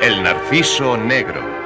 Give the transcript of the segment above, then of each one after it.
El narciso negro.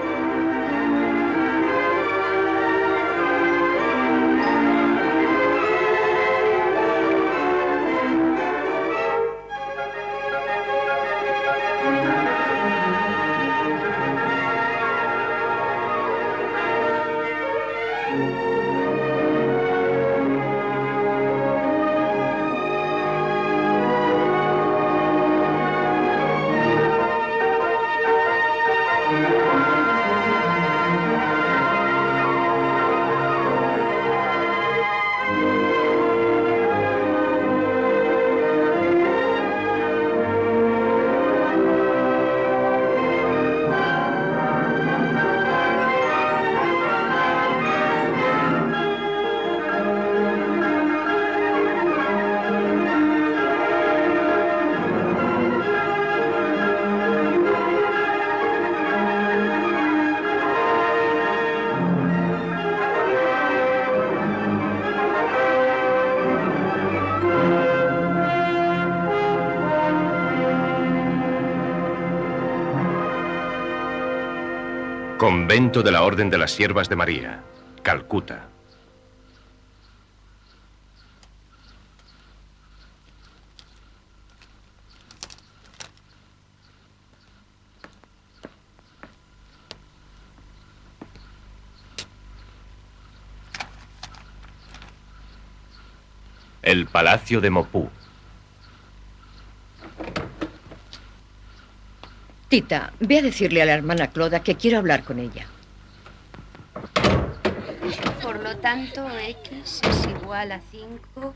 Convento de la Orden de las Siervas de María, Calcuta. El Palacio de Mopú. Tita, ve a decirle a la hermana Cloda que quiero hablar con ella. Por lo tanto, X es igual a 5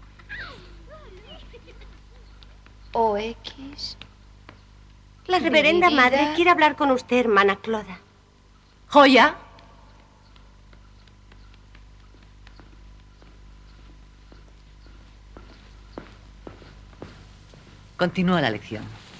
o X... La reverenda dividida... madre quiere hablar con usted, hermana Cloda. ¿Joya? Continúa la lección.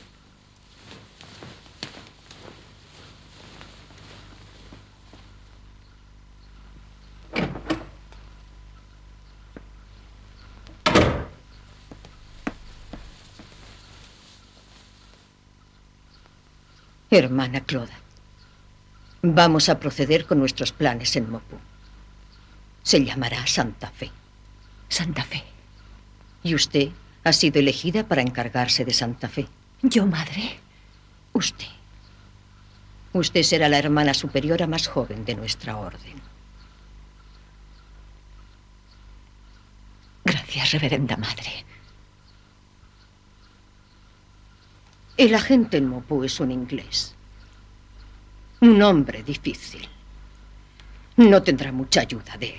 Hermana Cloda, vamos a proceder con nuestros planes en Mopú. Se llamará Santa Fe. Santa Fe. Y usted ha sido elegida para encargarse de Santa Fe. ¿Yo, madre? Usted. Usted será la hermana superiora más joven de nuestra orden. Gracias, reverenda madre. El agente en Mopú es un inglés. Un hombre difícil. No tendrá mucha ayuda de él.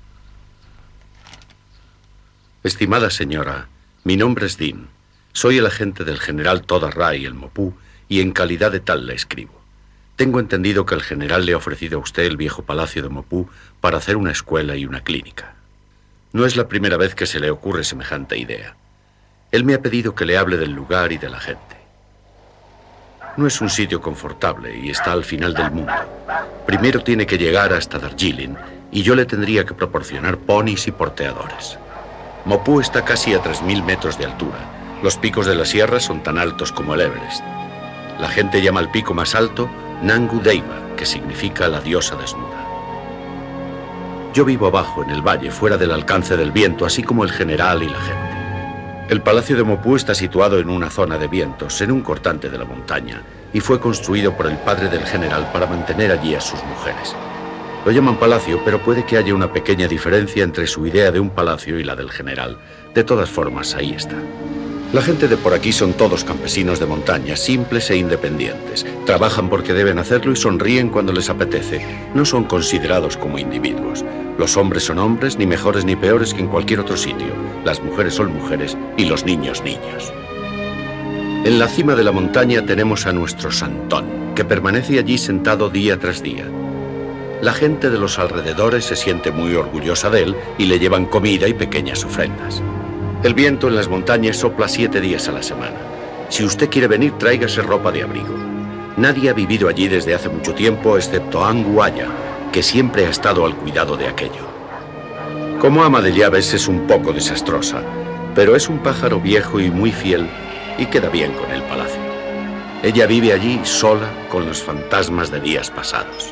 Estimada señora, mi nombre es Dean. Soy el agente del general Toda Rai en Mopú y en calidad de tal le escribo. Tengo entendido que el general le ha ofrecido a usted el viejo palacio de Mopú para hacer una escuela y una clínica. No es la primera vez que se le ocurre semejante idea. Él me ha pedido que le hable del lugar y de la gente. No es un sitio confortable y está al final del mundo. Primero tiene que llegar hasta Darjeeling y yo le tendría que proporcionar ponis y porteadores. Mopú está casi a 3000 metros de altura. Los picos de la sierra son tan altos como el Everest. La gente llama al pico más alto Nangu Deva, que significa la diosa desnuda. Yo vivo abajo, en el valle, fuera del alcance del viento, así como el general y la gente. El Palacio de Mopú está situado en una zona de vientos, en un cortante de la montaña, y fue construido por el padre del general para mantener allí a sus mujeres. Lo llaman palacio, pero puede que haya una pequeña diferencia entre su idea de un palacio y la del general. De todas formas, ahí está. La gente de por aquí son todos campesinos de montaña, simples e independientes. Trabajan porque deben hacerlo y sonríen cuando les apetece. No son considerados como individuos. Los hombres son hombres, ni mejores ni peores que en cualquier otro sitio. Las mujeres son mujeres y los niños, niños. En la cima de la montaña tenemos a nuestro Santón, que permanece allí sentado día tras día. La gente de los alrededores se siente muy orgullosa de él y le llevan comida y pequeñas ofrendas. El viento en las montañas sopla 7 días a la semana. Si usted quiere venir, tráigase ropa de abrigo. Nadie ha vivido allí desde hace mucho tiempo, excepto Angu Aya, que siempre ha estado al cuidado de aquello. Como ama de llaves es un poco desastrosa, pero es un pájaro viejo y muy fiel y queda bien con el palacio. Ella vive allí sola con los fantasmas de días pasados.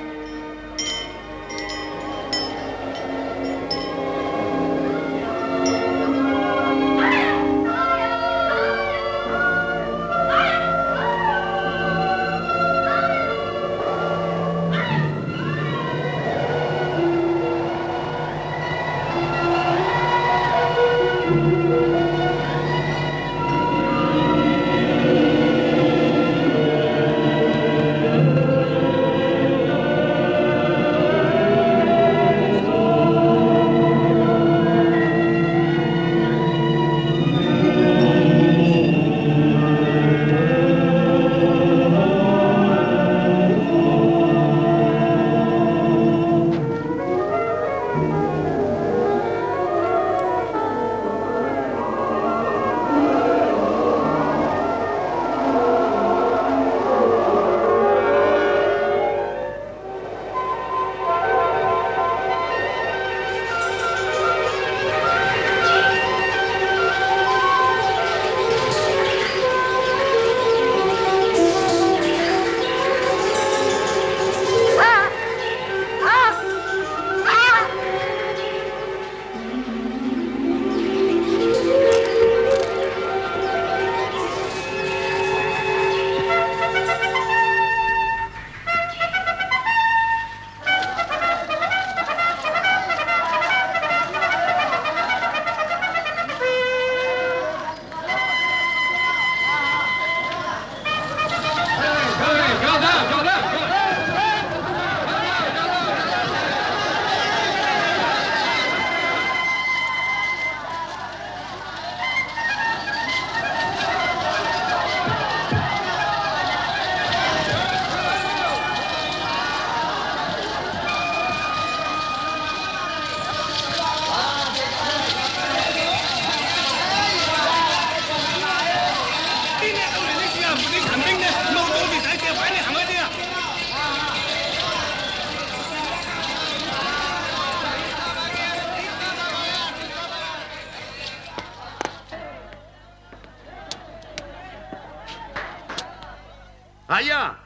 ¡Allá!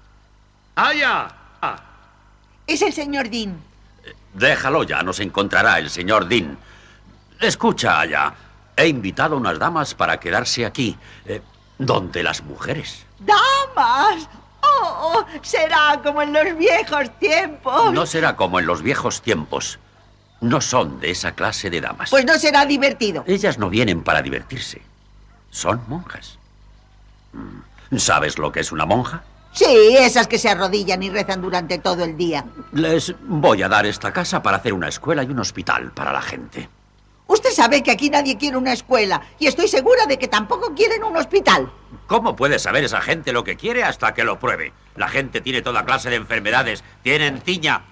¡Allá! Es el señor Dean. Déjalo ya, nos encontrará el señor Dean. Escucha, allá. He invitado a unas damas para quedarse aquí, donde las mujeres. ¡Damas! ¡Oh! Será como en los viejos tiempos. No será como en los viejos tiempos. No son de esa clase de damas. Pues no será divertido. Ellas no vienen para divertirse. Son monjas. ¿Sabes lo que es una monja? Sí, esas que se arrodillan y rezan durante todo el día. Les voy a dar esta casa para hacer una escuela y un hospital para la gente. Usted sabe que aquí nadie quiere una escuela y estoy segura de que tampoco quieren un hospital. ¿Cómo puede saber esa gente lo que quiere hasta que lo pruebe? La gente tiene toda clase de enfermedades, tienen tiña.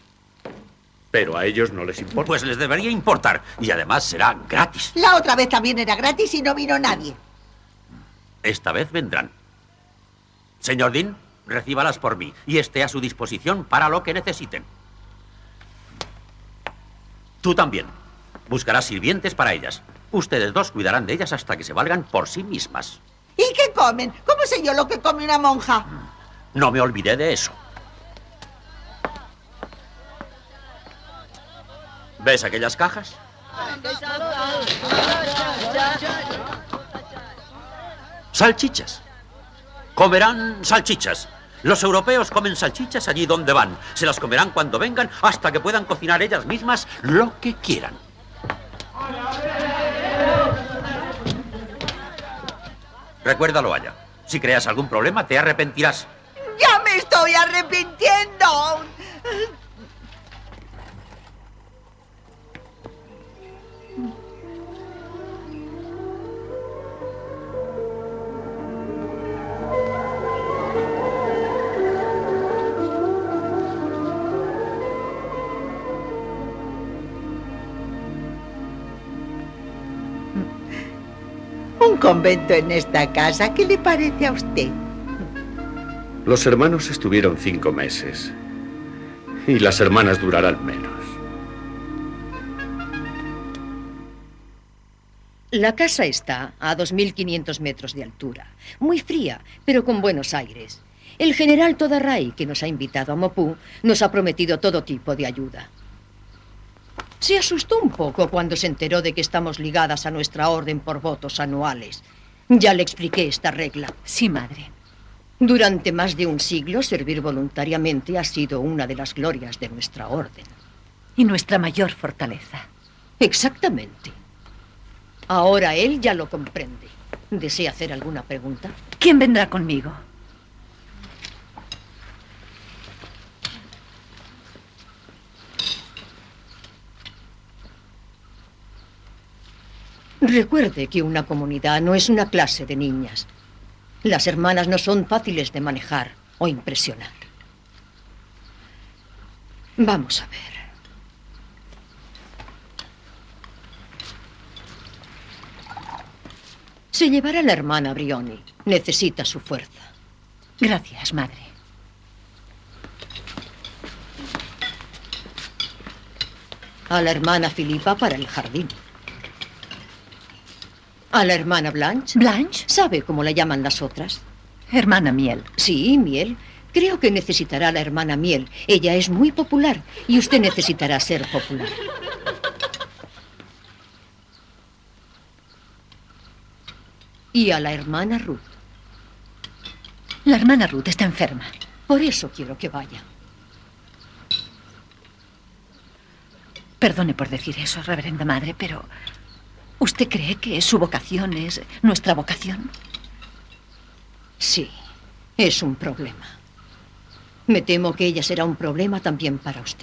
Pero a ellos no les importa. Pues les debería importar y además será gratis. La otra vez también era gratis y no vino nadie. Esta vez vendrán. Señor Dean, recíbalas por mí y esté a su disposición para lo que necesiten. Tú también. Buscarás sirvientes para ellas. Ustedes dos cuidarán de ellas hasta que se valgan por sí mismas. ¿Y qué comen? ¿Cómo sé yo lo que come una monja? No me olvidé de eso. ¿Ves aquellas cajas? Salchichas. Comerán salchichas. Los europeos comen salchichas allí donde van. Se las comerán cuando vengan hasta que puedan cocinar ellas mismas lo que quieran. Recuérdalo, Aya. Si creas algún problema, te arrepentirás. ¡Ya me estoy arrepintiendo! Un convento en esta casa, ¿qué le parece a usted? Los hermanos estuvieron 5 meses. Y las hermanas durarán menos. La casa está a 2.500 metros de altura. Muy fría, pero con buenos aires. El general Todarray, que nos ha invitado a Mopú, nos ha prometido todo tipo de ayuda. Se asustó un poco cuando se enteró de que estamos ligadas a nuestra orden por votos anuales. Ya le expliqué esta regla. Sí, madre. Durante más de un siglo, servir voluntariamente ha sido una de las glorias de nuestra orden. Y nuestra mayor fortaleza. Exactamente. Ahora él ya lo comprende. ¿Desea hacer alguna pregunta? ¿Quién vendrá conmigo? Recuerde que una comunidad no es una clase de niñas. Las hermanas no son fáciles de manejar o impresionar. Vamos a ver. Se llevará a la hermana Brioni. Necesita su fuerza. Gracias, madre. A la hermana Filipa para el jardín. A la hermana Blanche. ¿Blanche? ¿Sabe cómo la llaman las otras? Hermana Miel. Sí, Miel. Creo que necesitará a la hermana Miel. Ella es muy popular y usted necesitará ser popular. Y a la hermana Ruth. La hermana Ruth está enferma. Por eso quiero que vaya. Perdone por decir eso, reverenda madre, pero ¿usted cree que su vocación es nuestra vocación? Sí, es un problema. Me temo que ella será un problema también para usted.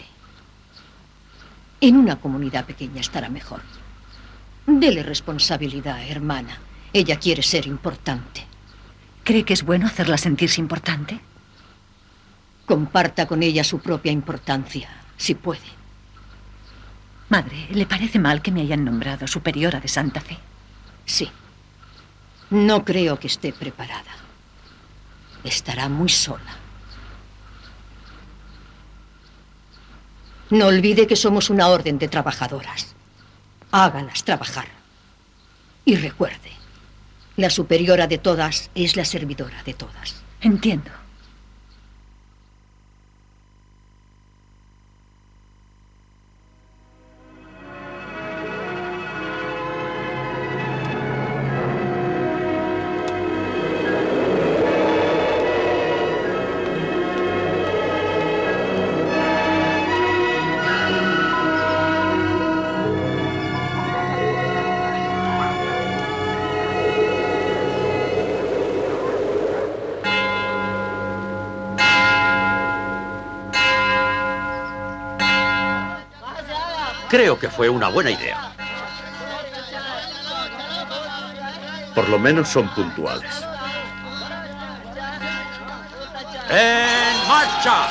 En una comunidad pequeña estará mejor. Dele responsabilidad, hermana. Ella quiere ser importante. ¿Cree que es bueno hacerla sentirse importante? Comparta con ella su propia importancia, si puede. Madre, ¿le parece mal que me hayan nombrado superiora de Santa Fe? Sí. No creo que esté preparada. Estará muy sola. No olvide que somos una orden de trabajadoras. Hágalas trabajar. Y recuerde, la superiora de todas es la servidora de todas. Entiendo. Creo que fue una buena idea. Por lo menos son puntuales. ¡En marcha!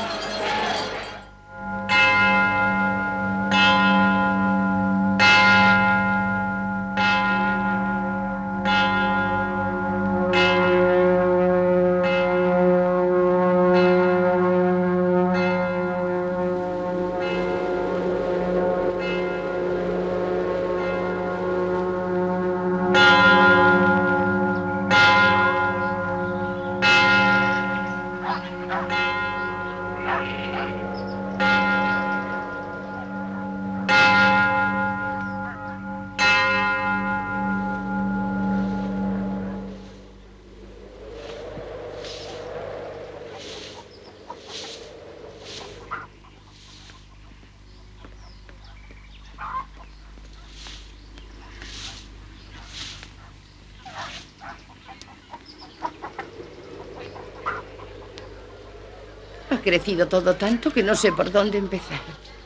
Ha crecido todo tanto que no sé por dónde empezar.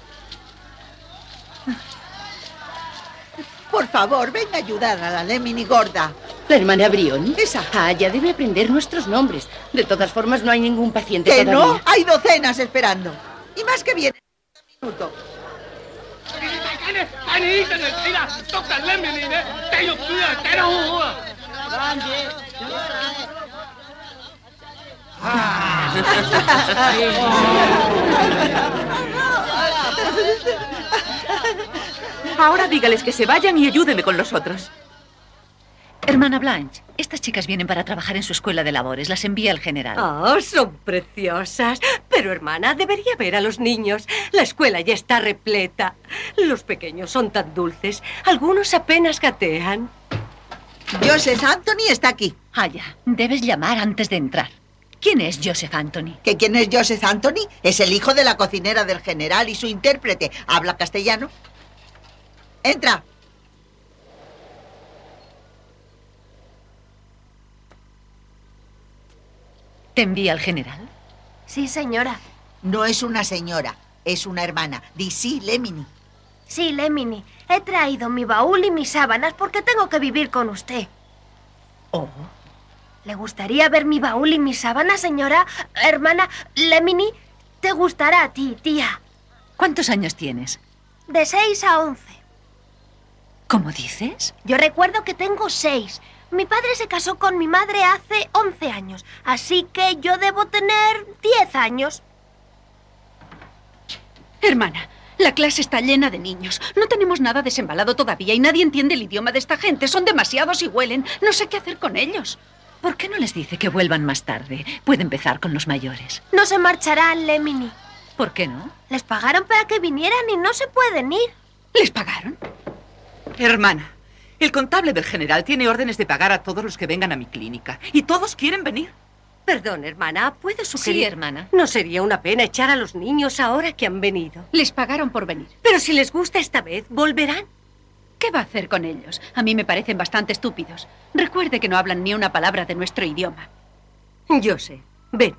Por favor, venga a ayudar a la Lemini gorda. ¿La hermana Brioni? Esa. Ah, ya debe aprender nuestros nombres. De todas formas, no hay ningún paciente ¿Que todavía. no? Hay docenas esperando. Y más que viene en un minuto. Ahora dígales que se vayan y ayúdeme con los otros. Hermana Blanche, estas chicas vienen para trabajar en su escuela de labores. Las envía el general. Oh, son preciosas. Pero, hermana, debería ver a los niños. La escuela ya está repleta. Los pequeños son tan dulces. Algunos apenas gatean. Joseph Anthony está aquí. Ah, ya. Debes llamar antes de entrar. ¿Quién es Joseph Anthony? ¿Que quién es Joseph Anthony? Es el hijo de la cocinera del general y su intérprete. ¿Habla castellano? Entra. ¿Te envía el general? Sí, señora. No es una señora, es una hermana. Di sí, Lemini. Sí, Lemini. He traído mi baúl y mis sábanas porque tengo que vivir con usted. Oh. ¿Le gustaría ver mi baúl y mis sábanas, señora? Hermana, Lemini, te gustará a ti, tía. ¿Cuántos años tienes? De 6 a 11. ¿Cómo dices? Yo recuerdo que tengo 6. Mi padre se casó con mi madre hace 11 años, así que yo debo tener 10 años. Hermana, la clase está llena de niños. No tenemos nada desembalado todavía y nadie entiende el idioma de esta gente. Son demasiados y huelen. No sé qué hacer con ellos. ¿Por qué no les dice que vuelvan más tarde? Puede empezar con los mayores. No se marcharán, Lemini. ¿Por qué no? Les pagaron para que vinieran y no se pueden ir. ¿Les pagaron? Hermana, el contable del general tiene órdenes de pagar a todos los que vengan a mi clínica. Y todos quieren venir. Perdón, hermana, ¿puedo sugerir? Sí, hermana. ¿No sería una pena echar a los niños ahora que han venido? Les pagaron por venir. Pero si les gusta esta vez, ¿volverán? ¿Qué va a hacer con ellos? A mí me parecen bastante estúpidos. Recuerde que no hablan ni una palabra de nuestro idioma. Yo sé. Ven.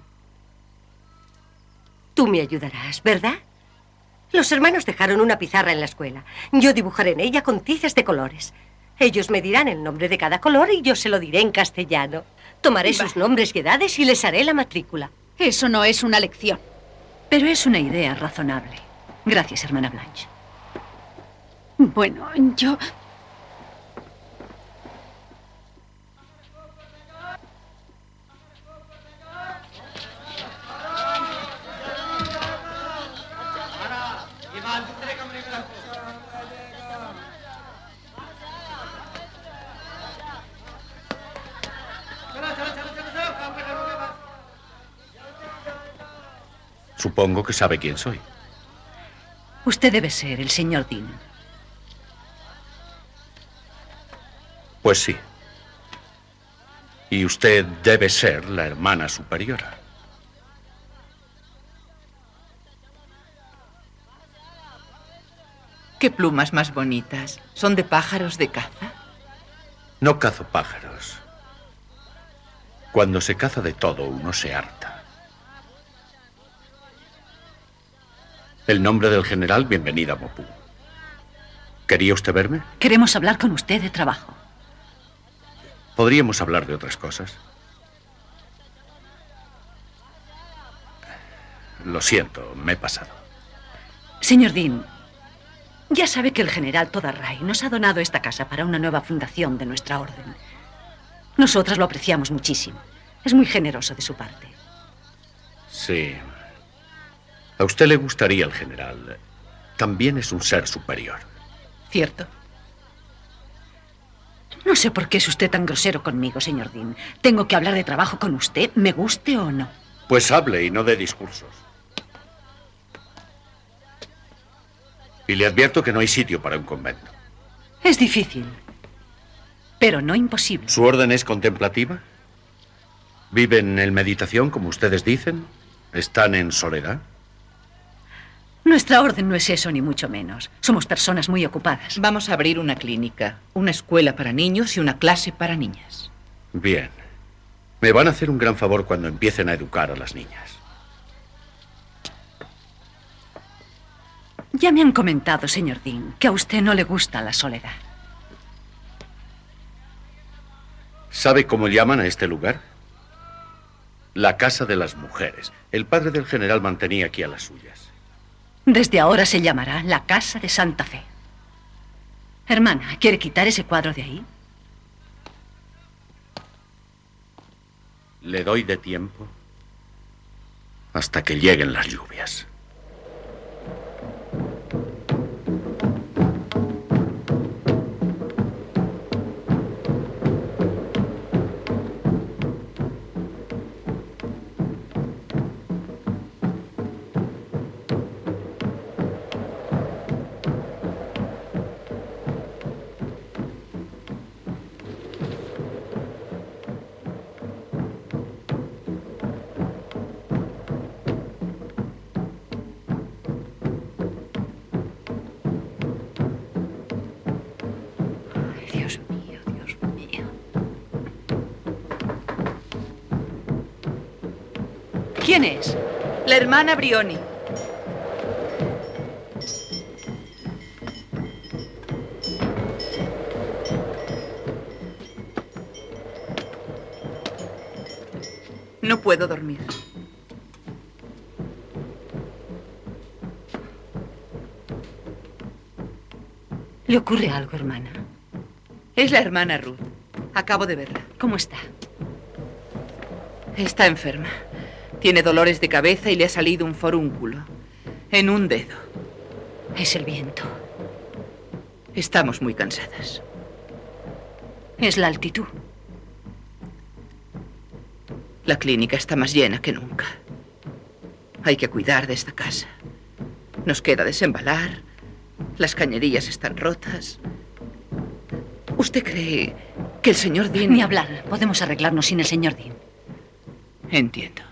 Tú me ayudarás, ¿verdad? Los hermanos dejaron una pizarra en la escuela. Yo dibujaré en ella con tices de colores. Ellos me dirán el nombre de cada color y yo se lo diré en castellano. Tomaré sus nombres y edades y les haré la matrícula. Eso no es una lección. Pero es una idea razonable. Gracias, hermana Blanche. Bueno, yo... Supongo que sabe quién soy. Usted debe ser el señor Dean. Pues sí. Y usted debe ser la hermana superiora. ¿Qué plumas más bonitas? ¿Son de pájaros de caza? No cazo pájaros. Cuando se caza de todo, uno se harta. El nombre del general, bienvenida a Mopú. ¿Quería usted verme? Queremos hablar con usted de trabajo. ¿Podríamos hablar de otras cosas? Lo siento, me he pasado. Señor Dean, ya sabe que el general Todarray nos ha donado esta casa para una nueva fundación de nuestra orden. Nosotras lo apreciamos muchísimo. Es muy generoso de su parte. Sí. A usted le gustaría el general. También es un ser superior. ¿Cierto? No sé por qué es usted tan grosero conmigo, señor Dean. Tengo que hablar de trabajo con usted, me guste o no. Pues hable y no dé discursos. Y le advierto que no hay sitio para un convento. Es difícil, pero no imposible. ¿Su orden es contemplativa? ¿Viven en meditación, como ustedes dicen? ¿Están en soledad? Nuestra orden no es eso, ni mucho menos. Somos personas muy ocupadas. Vamos a abrir una clínica, una escuela para niños y una clase para niñas. Bien. Me van a hacer un gran favor cuando empiecen a educar a las niñas. Ya me han comentado, señor Dean, que a usted no le gusta la soledad. ¿Sabe cómo llaman a este lugar? La Casa de las Mujeres. El padre del general mantenía aquí a las suyas. Desde ahora se llamará la Casa de Santa Fe. Hermana, ¿quiere quitar ese cuadro de ahí? Le doy de tiempo hasta que lleguen las lluvias. ¿Quién es? La hermana Brioni. No puedo dormir. ¿Le ocurre algo, hermana? Es la hermana Ruth. Acabo de verla. ¿Cómo está? Está enferma. Tiene dolores de cabeza y le ha salido un forúnculo en un dedo. Es el viento. Estamos muy cansadas. Es la altitud. La clínica está más llena que nunca. Hay que cuidar de esta casa. Nos queda desembalar. Las cañerías están rotas. ¿Usted cree que el señor Dean... Ni hablar. Podemos arreglarnos sin el señor Dean. Entiendo.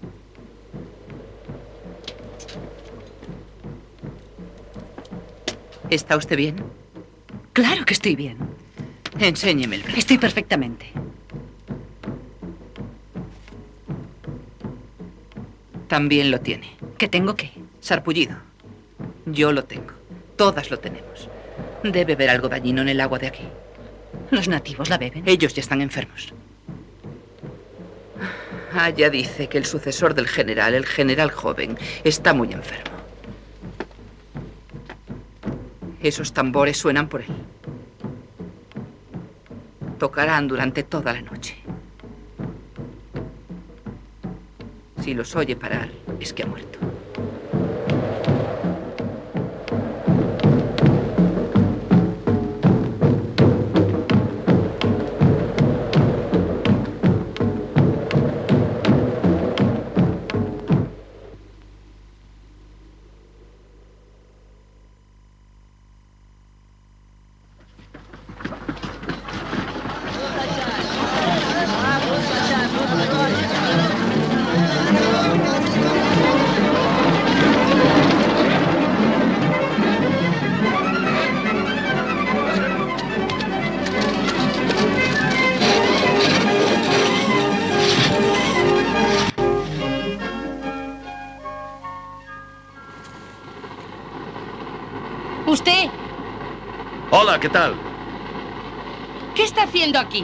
¿Está usted bien? Claro que estoy bien. Enséñeme el brazo. Estoy perfectamente. También lo tiene. ¿Qué tengo qué? Sarpullido. Yo lo tengo. Todas lo tenemos. Debe haber algo dañino en el agua de aquí. Los nativos la beben. Ellos ya están enfermos. Ya dice que el sucesor del general, el general joven, está muy enfermo. Esos tambores suenan por él. Tocarán durante toda la noche. Si los oye parar, es que ha muerto. ¿Usted? Hola, ¿qué tal? ¿Qué está haciendo aquí?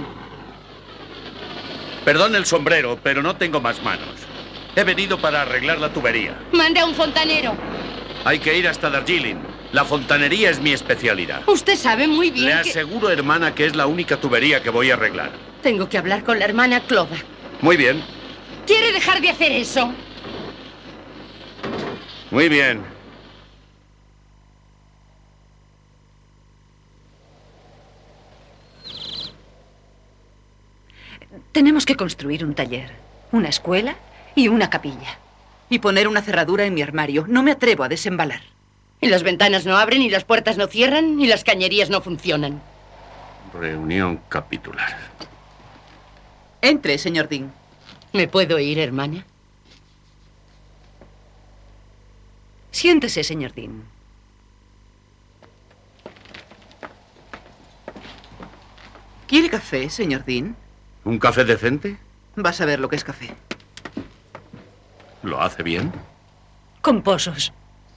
Perdón el sombrero, pero no tengo más manos. He venido para arreglar la tubería. Mande a un fontanero. Hay que ir hasta Darjeeling. La fontanería es mi especialidad. Usted sabe muy bien Le que... aseguro, hermana, que es la única tubería que voy a arreglar. Tengo que hablar con la hermana Cloda. Muy bien. ¿Quiere dejar de hacer eso? Muy bien. Tenemos que construir un taller, una escuela y una capilla. Y poner una cerradura en mi armario. No me atrevo a desembalar. Y las ventanas no abren, y las puertas no cierran, y las cañerías no funcionan. Reunión capitular. Entre, señor Dean. ¿Me puedo ir, hermana? Siéntese, señor Dean. ¿Quiere café, señor Dean? ¿Un café decente? Vas a ver lo que es café. ¿Lo hace bien? Con pozos.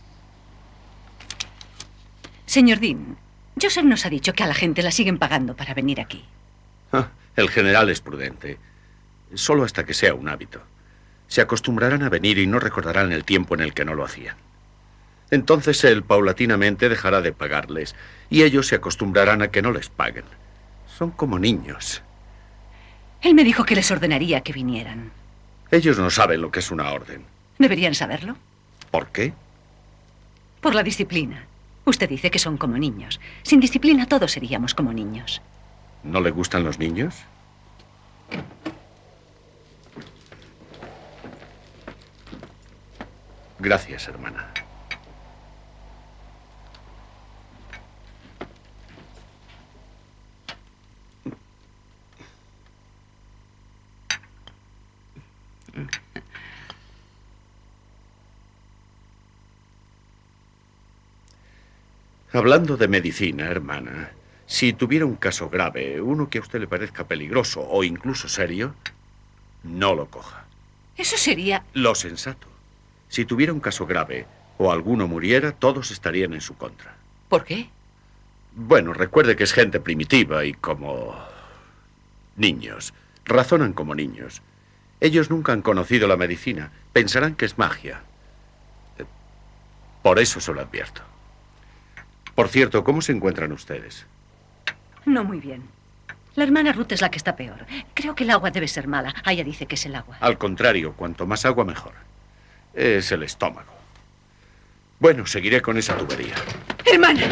Señor Dean, Joseph nos ha dicho que a la gente la siguen pagando para venir aquí. El general es prudente. Solo hasta que sea un hábito. Se acostumbrarán a venir y no recordarán el tiempo en el que no lo hacían. Entonces él paulatinamente dejará de pagarles y ellos se acostumbrarán a que no les paguen. Son como niños. Él me dijo que les ordenaría que vinieran. Ellos no saben lo que es una orden. Deberían saberlo. ¿Por qué? Por la disciplina. Usted dice que son como niños. Sin disciplina todos seríamos como niños. ¿No le gustan los niños? Gracias, hermana. Hablando de medicina, hermana, si tuviera un caso grave, uno que a usted le parezca peligroso o incluso serio, no lo coja. Eso sería... Lo sensato. Si tuviera un caso grave o alguno muriera, todos estarían en su contra. ¿Por qué? Bueno, recuerde que es gente primitiva y como... niños. Razonan como niños. Ellos nunca han conocido la medicina. Pensarán que es magia. Por eso se lo advierto. Por cierto, ¿cómo se encuentran ustedes? No muy bien. La hermana Ruth es la que está peor. Creo que el agua debe ser mala. Ella dice que es el agua. Al contrario, cuanto más agua, mejor. Es el estómago. Bueno, seguiré con esa tubería. ¡Hermana!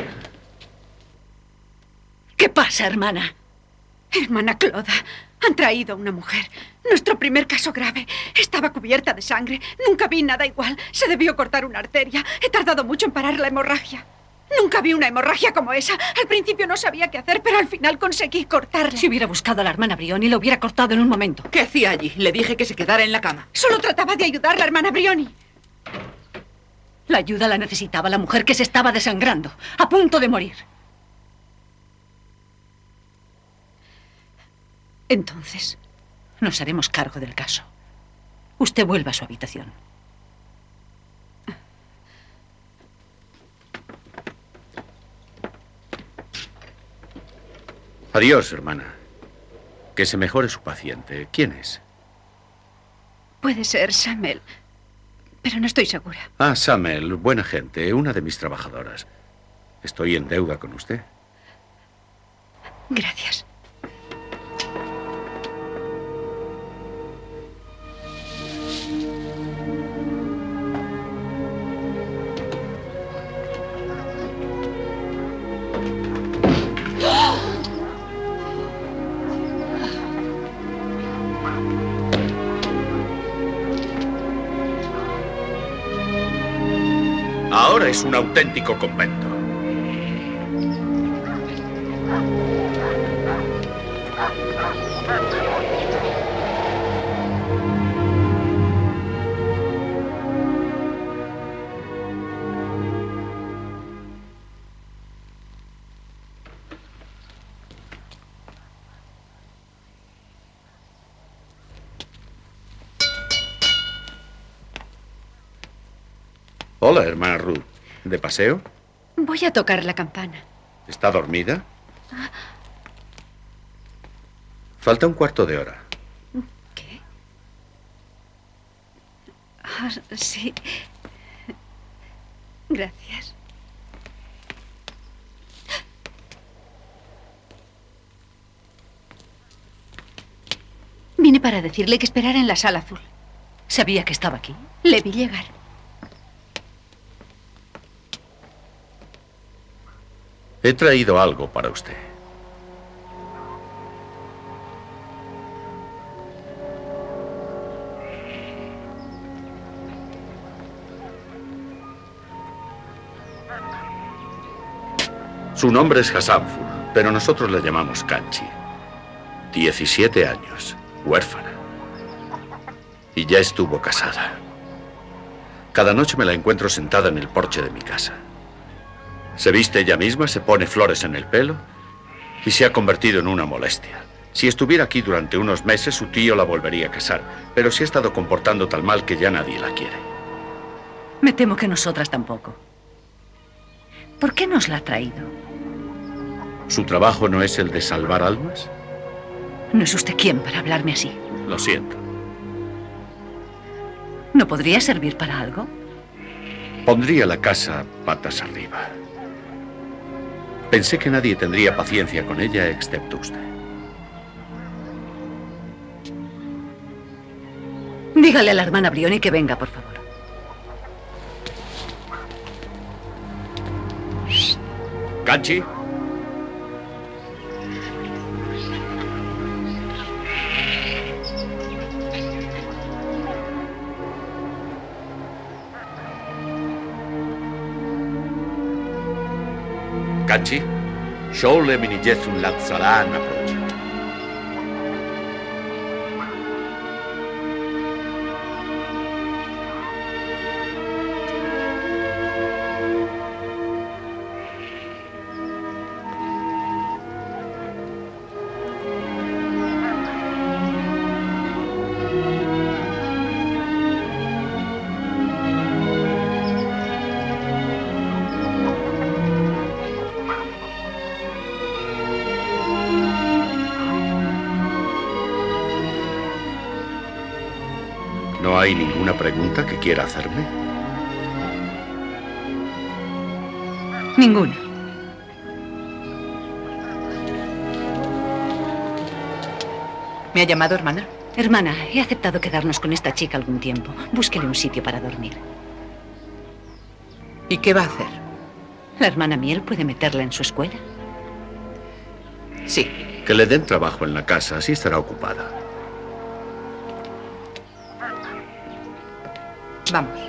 ¿Qué pasa, hermana? Hermana Cloda, han traído a una mujer. Nuestro primer caso grave. Estaba cubierta de sangre. Nunca vi nada igual. Se debió cortar una arteria. He tardado mucho en parar la hemorragia. Nunca vi una hemorragia como esa. Al principio no sabía qué hacer, pero al final conseguí cortarla. Si hubiera buscado a la hermana Brioni, lo hubiera cortado en un momento. ¿Qué hacía allí? Le dije que se quedara en la cama. Solo trataba de ayudar a la hermana Brioni. La ayuda la necesitaba la mujer que se estaba desangrando, a punto de morir. Entonces, nos haremos cargo del caso. Usted vuelva a su habitación. Adiós, hermana. Que se mejore su paciente. ¿Quién es? Puede ser Samuel, pero no estoy segura. Ah, Samuel, buena gente, una de mis trabajadoras. Estoy en deuda con usted. Gracias. Ahora es un auténtico convento. Hola, hermana Ruth. ¿De paseo? Voy a tocar la campana. ¿Está dormida? Falta un cuarto de hora. ¿Qué? Ah, sí. Gracias. Vine para decirle que esperara en la sala azul. ¿Sabía que estaba aquí? Le vi llegar. He traído algo para usted. Su nombre es Hasanfur, pero nosotros le llamamos Kanchi. 17 años, huérfana. Y ya estuvo casada. Cada noche me la encuentro sentada en el porche de mi casa. Se viste ella misma, se pone flores en el pelo y se ha convertido en una molestia. Si estuviera aquí durante unos meses, su tío la volvería a casar, pero se ha estado comportando tan mal que ya nadie la quiere. Me temo que nosotras tampoco. ¿Por qué nos la ha traído? ¿Su trabajo no es el de salvar almas? No es usted quien para hablarme así. Lo siento. ¿No podría servir para algo? Pondría la casa patas arriba. Pensé que nadie tendría paciencia con ella excepto usted. Dígale a la hermana Brioni que venga, por favor. Kanchi. Kanchi, Shoule minijezun latzalan approach. ¿No hay ninguna pregunta que quiera hacerme? Ninguna. ¿Me ha llamado, hermana? Hermana, he aceptado quedarnos con esta chica algún tiempo. Búsquele un sitio para dormir. ¿Y qué va a hacer? ¿La hermana Miel puede meterla en su escuela? Sí. Que le den trabajo en la casa, así estará ocupada. Vamos.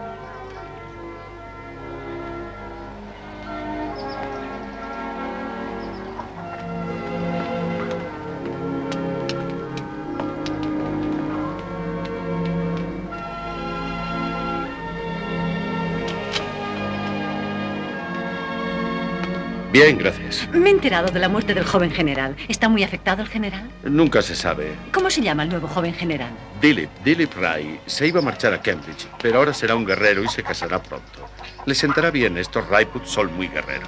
Bien, gracias. Me he enterado de la muerte del joven general. ¿Está muy afectado el general? Nunca se sabe. ¿Cómo se llama el nuevo joven general? Dilip Ray se iba a marchar a Cambridge, pero ahora será un guerrero y se casará pronto. Le sentará bien, estos Rajput son muy guerreros.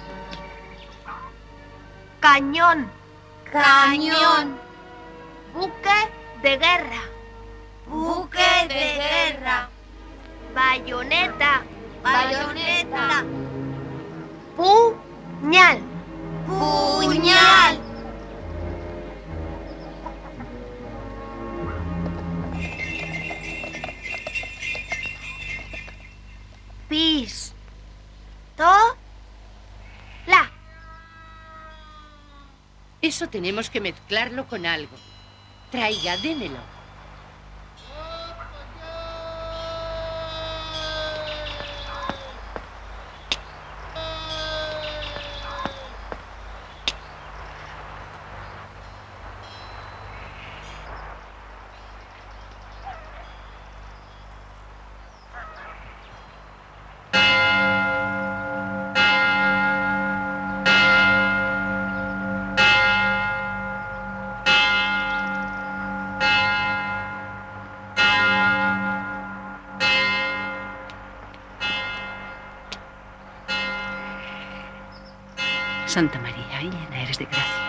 Cañón. Cañón. Buque de guerra. Buque de guerra. Bayoneta. Bayoneta. Puñal. Puñal. Pistola. Eso tenemos que mezclarlo con algo. Traiga, démelo. Santa María, llena eres de gracia.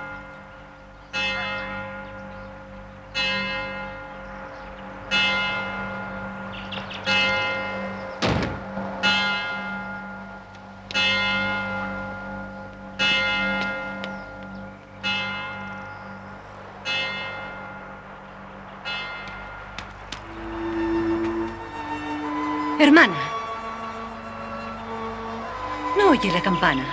Hermana, ¿no oye la campana?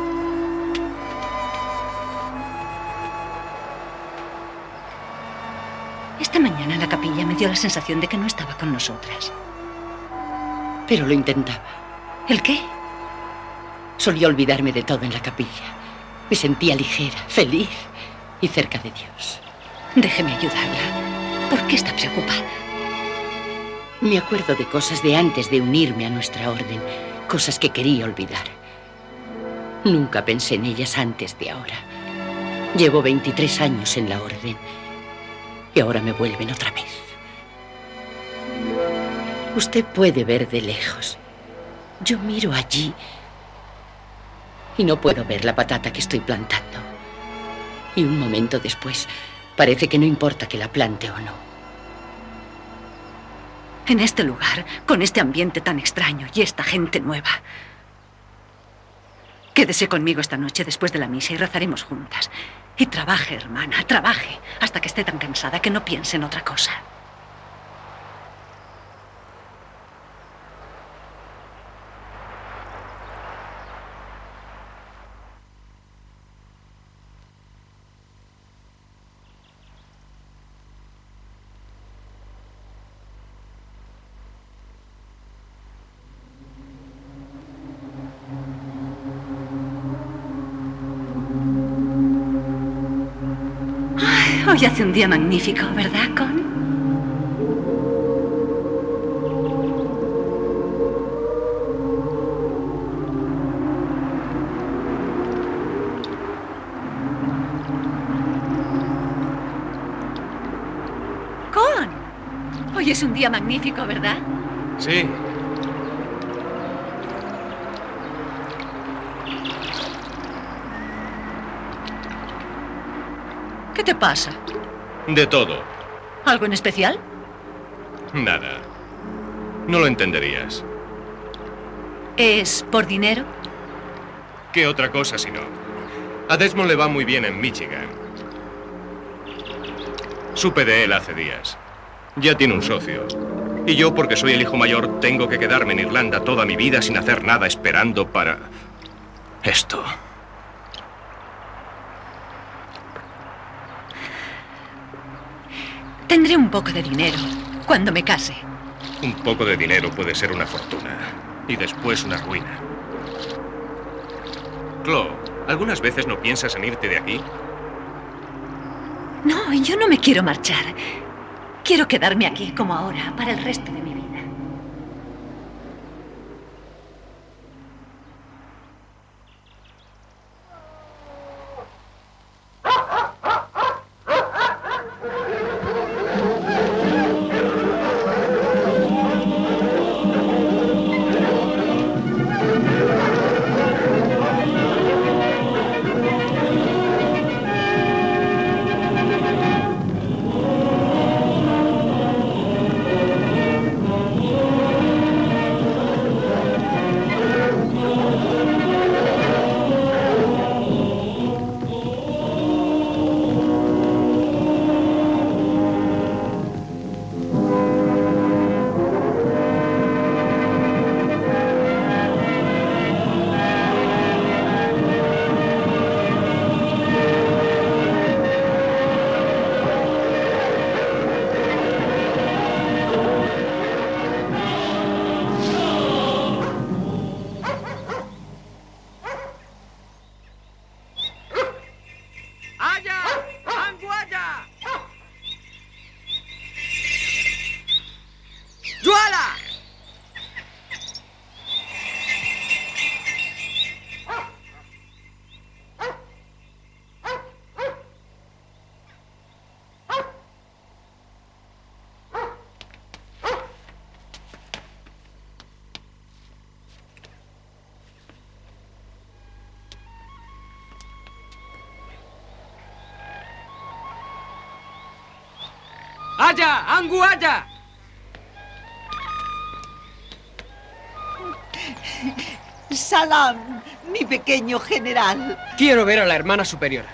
Esta mañana la capilla me dio la sensación de que no estaba con nosotras. Pero lo intentaba. ¿El qué? Solía olvidarme de todo en la capilla. Me sentía ligera, feliz y cerca de Dios. Déjeme ayudarla. ¿Por qué está preocupada? Me acuerdo de cosas de antes de unirme a nuestra orden, cosas que quería olvidar. Nunca pensé en ellas antes de ahora. Llevo 23 años en la orden y ahora me vuelven otra vez. Usted puede ver de lejos. Yo miro allí y no puedo ver la patata que estoy plantando. Y un momento después parece que no importa que la plante o no. En este lugar, con este ambiente tan extraño y esta gente nueva. Quédese conmigo esta noche después de la misa y rezaremos juntas. Y trabaje, hermana, trabaje, hasta que esté tan cansada que no piense en otra cosa. Hoy hace un día magnífico, ¿verdad, Con? Con, hoy es un día magnífico, ¿verdad? Sí. ¿Qué te pasa? De todo. ¿Algo en especial? Nada. No lo entenderías. ¿Es por dinero? ¿Qué otra cosa si no? A Desmond le va muy bien en Michigan. Supe de él hace días. Ya tiene un socio. Y yo, porque soy el hijo mayor, tengo que quedarme en Irlanda toda mi vida sin hacer nada esperando para... esto. Tendré un poco de dinero cuando me case. Un poco de dinero puede ser una fortuna. Y después una ruina. Chloe, ¿algunas veces no piensas en irte de aquí? No, yo no me quiero marchar. Quiero quedarme aquí como ahora, para el resto de mi vida. ¡Haya! ¡Angu haya! Salam, mi pequeño general. Quiero ver a la hermana superiora.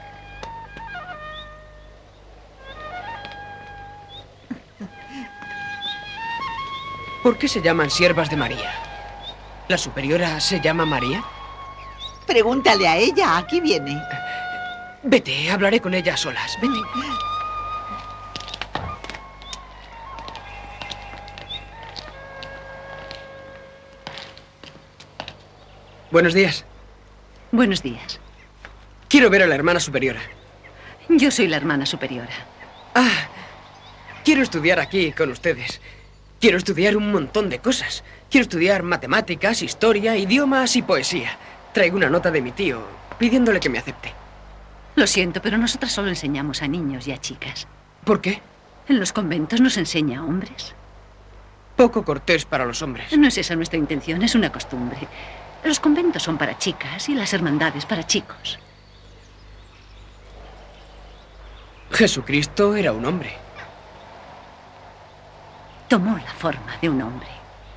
¿Por qué se llaman siervas de María? ¿La superiora se llama María? Pregúntale a ella, aquí viene. Vete, hablaré con ella a solas. Vete. Buenos días. Buenos días. Quiero ver a la hermana superiora. Yo soy la hermana superiora. Ah, quiero estudiar aquí con ustedes. Quiero estudiar un montón de cosas. Quiero estudiar matemáticas, historia, idiomas y poesía. Traigo una nota de mi tío pidiéndole que me acepte. Lo siento, pero nosotras solo enseñamos a niños y a chicas. ¿Por qué? En los conventos nos enseña a hombres. Poco cortés para los hombres. No es esa nuestra intención, es una costumbre. Los conventos son para chicas y las hermandades para chicos. Jesucristo era un hombre. Tomó la forma de un hombre.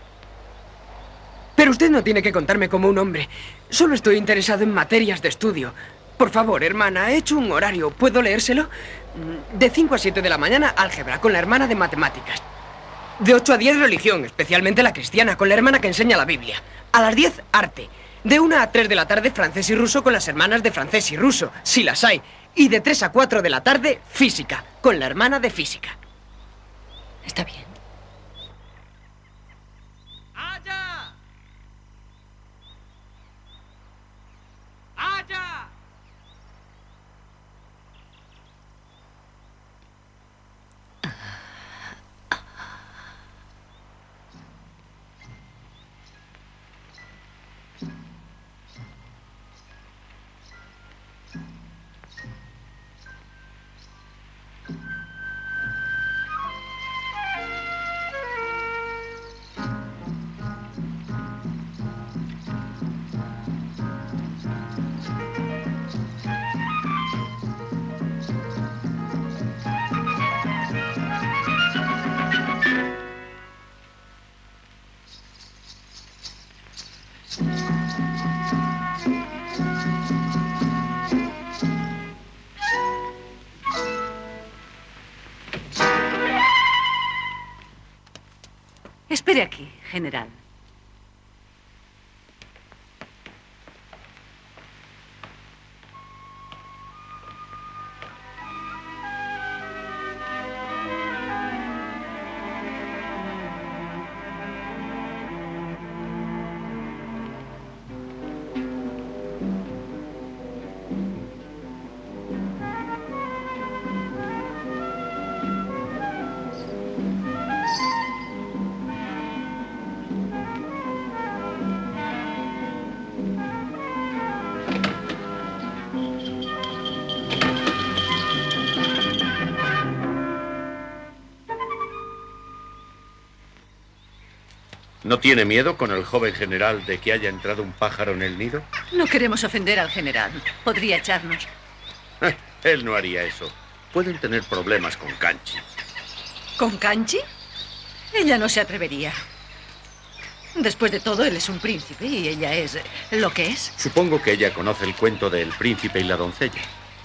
Pero usted no tiene que contarme como un hombre. Solo estoy interesado en materias de estudio. Por favor, hermana, he hecho un horario. ¿Puedo leérselo? De 5 a 7 de la mañana, álgebra, con la hermana de matemáticas. De 8 a 10, religión, especialmente la cristiana, con la hermana que enseña la Biblia. A las 10, arte. De 1 a 3 de la tarde, francés y ruso, con las hermanas de francés y ruso, si las hay. Y de 3 a 4 de la tarde, física, con la hermana de física. Está bien. ¡Haya! ¡Haya! Espere aquí, general. ¿No tiene miedo con el joven general de que haya entrado un pájaro en el nido? No queremos ofender al general. Podría echarnos. Él no haría eso. Pueden tener problemas con Kanchi. ¿Con Kanchi? Ella no se atrevería. Después de todo, él es un príncipe y ella es lo que es. Supongo que ella conoce el cuento del príncipe y la doncella.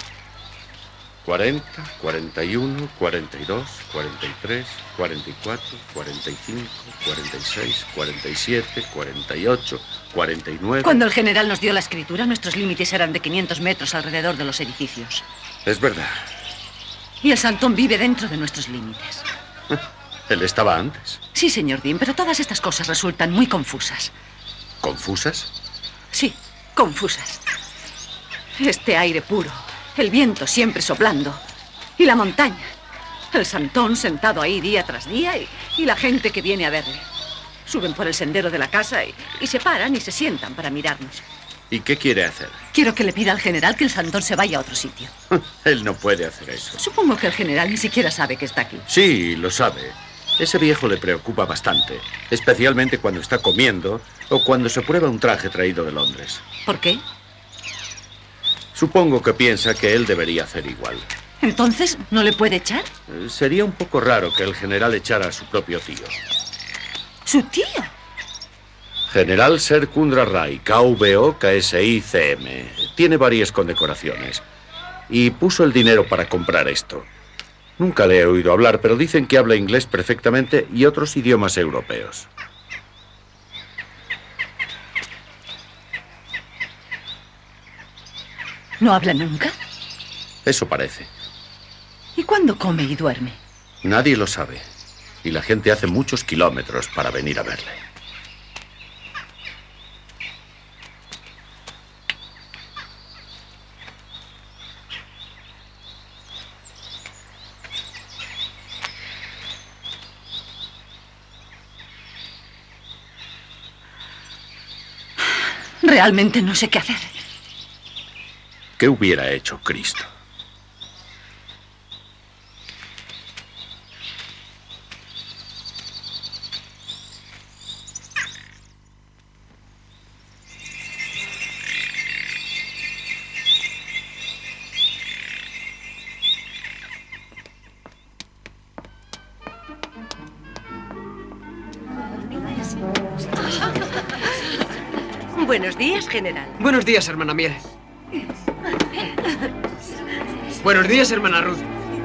40, 41, 42, 43, 44, 45, 46, 47, 48, 49... Cuando el general nos dio la escritura, nuestros límites eran de 500 metros alrededor de los edificios. Es verdad. Y el Santón vive dentro de nuestros límites. Él estaba antes. Sí, señor Dean, pero todas estas cosas resultan muy confusas. ¿Confusas? Sí, confusas. Este aire puro, el viento siempre soplando, y la montaña. El Santón sentado ahí día tras día y la gente que viene a verle. Suben por el sendero de la casa y se paran y se sientan para mirarnos. ¿Y qué quiere hacer? Quiero que le pida al general que el Santón se vaya a otro sitio. Él no puede hacer eso. Supongo que el general ni siquiera sabe que está aquí. Sí, lo sabe. Ese viejo le preocupa bastante, especialmente cuando está comiendo o cuando se prueba un traje traído de Londres. ¿Por qué? Supongo que piensa que él debería hacer igual. ¿Entonces no le puede echar? Sería un poco raro que el general echara a su propio tío. ¿Su tío? General Sir Kundra Rai, KVO KSI CM. Tiene varias condecoraciones. Y puso el dinero para comprar esto. Nunca le he oído hablar, pero dicen que habla inglés perfectamente y otros idiomas europeos. ¿No habla nunca? Eso parece. ¿Y cuándo come y duerme? Nadie lo sabe. Y la gente hace muchos kilómetros para venir a verle. Realmente no sé qué hacer. ¿Qué hubiera hecho Cristo? Buenos días, general. Buenos días, hermana Miel. Buenos días, hermana Ruth.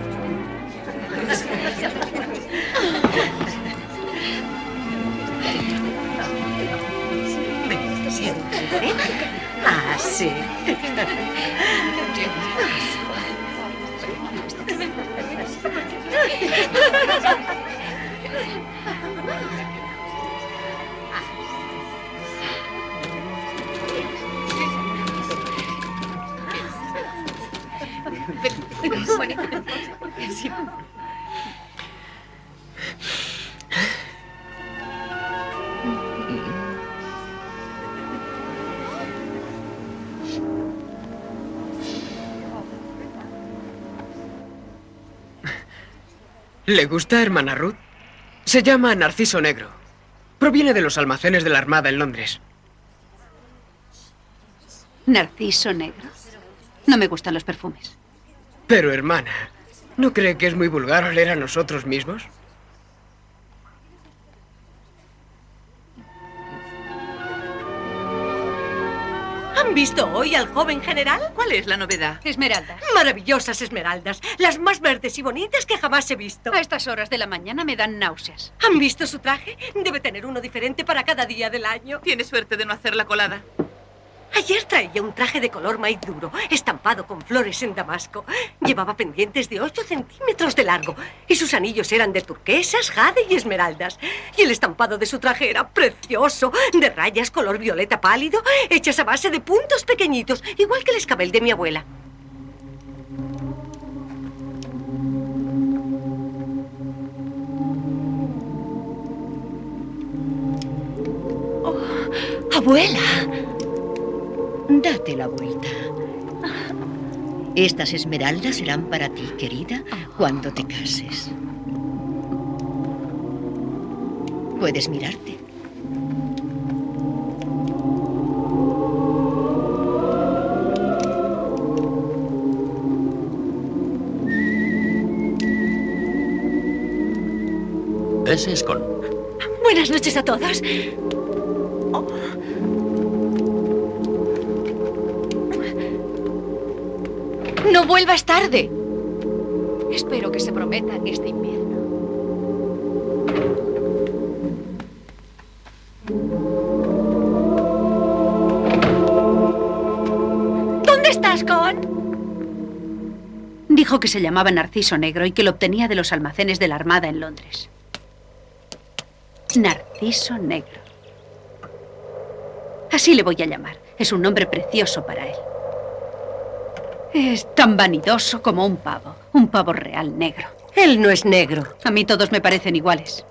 ¿Eh? Ah, sí. ¿Le gusta, hermana Ruth? Se llama Narciso Negro. Proviene de los almacenes de la Armada en Londres. ¿Narciso negro? No me gustan los perfumes. Pero, hermana, ¿no cree que es muy vulgar oler a nosotros mismos? ¿Han visto hoy al joven general? ¿Cuál es la novedad? Esmeraldas. Maravillosas esmeraldas. Las más verdes y bonitas que jamás he visto. A estas horas de la mañana me dan náuseas. ¿Han visto su traje? Debe tener uno diferente para cada día del año. Tiene suerte de no hacer la colada. Ayer traía un traje de color maíz duro, estampado con flores en damasco. Llevaba pendientes de 8 centímetros de largo y sus anillos eran de turquesas, jade y esmeraldas. Y el estampado de su traje era precioso, de rayas color violeta pálido, hechas a base de puntos pequeñitos, igual que el escabel de mi abuela. Oh, abuela. Date la vuelta. Estas esmeraldas serán para ti, querida, cuando te cases. Puedes mirarte. Ese es con. Buenas noches a todos. No vuelvas tarde. Espero que se prometan este invierno. ¿Dónde estás, Con? Dijo que se llamaba Narciso Negro y que lo obtenía de los almacenes de la Armada en Londres. Narciso Negro. Así le voy a llamar. Es un nombre precioso para él. Es tan vanidoso como un pavo real negro. Él no es negro. A mí todos me parecen iguales.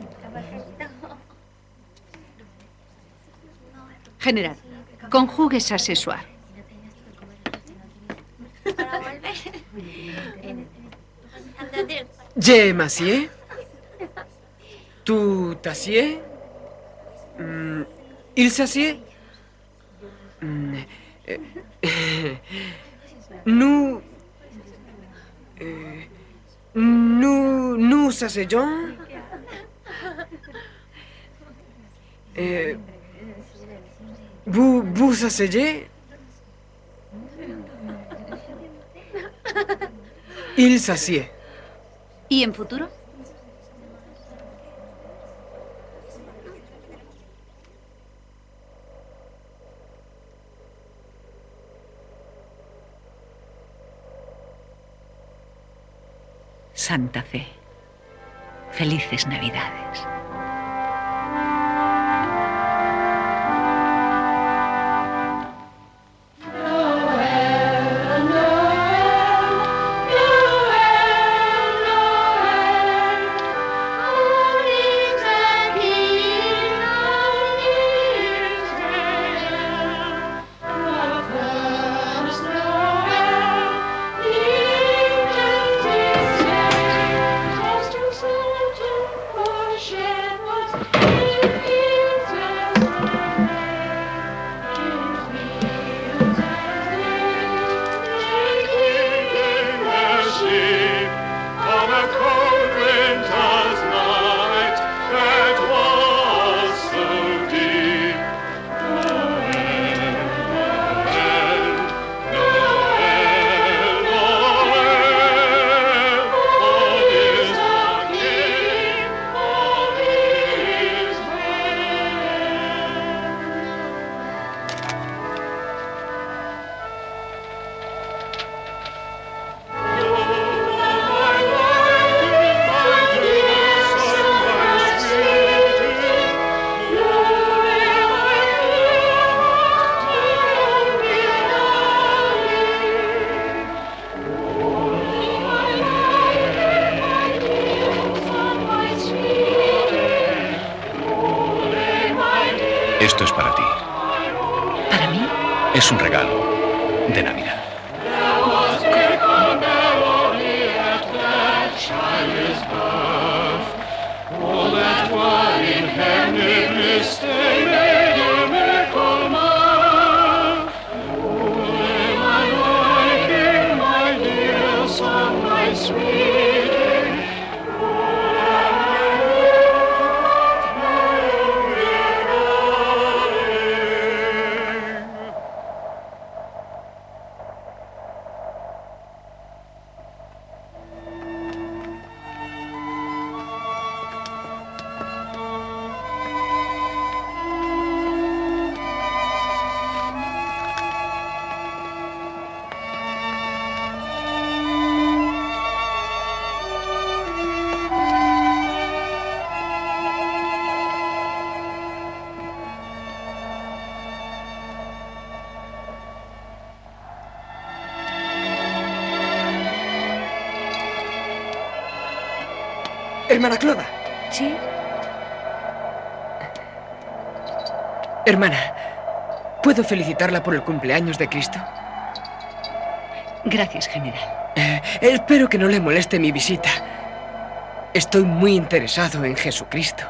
General, conjugues accessoires. Je m'assieds. Tu t'assieds. Il s'assied. Nous asseyons. Vous asseyez. Il s'assied. ¿Y en futuro? Santa Fe. Felices Navidades. Esto es para ti. ¿Para mí? Es un regalo de Navidad. Hermana Cloda. ¿Sí? Hermana, ¿puedo felicitarla por el cumpleaños de Cristo? Gracias, general. Espero que no le moleste mi visita. Estoy muy interesado en Jesucristo.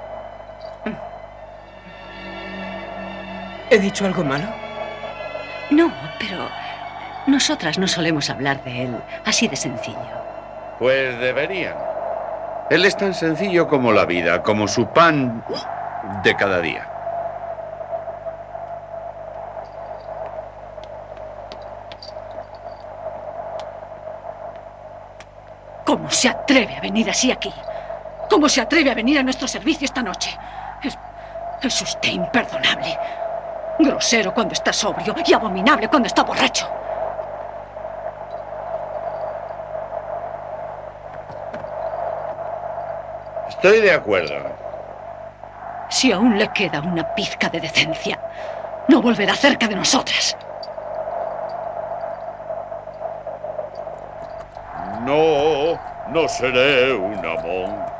¿He dicho algo malo? No, pero nosotras no solemos hablar de él así de sencillo. Pues deberían. Él es tan sencillo como la vida, como su pan de cada día. ¿Cómo se atreve a venir así aquí? ¿Cómo se atreve a venir a nuestro servicio esta noche? Es usted imperdonable. Grosero cuando está sobrio y abominable cuando está borracho. Estoy de acuerdo. Si aún le queda una pizca de decencia, no volverá cerca de nosotras. No, no seré una monja.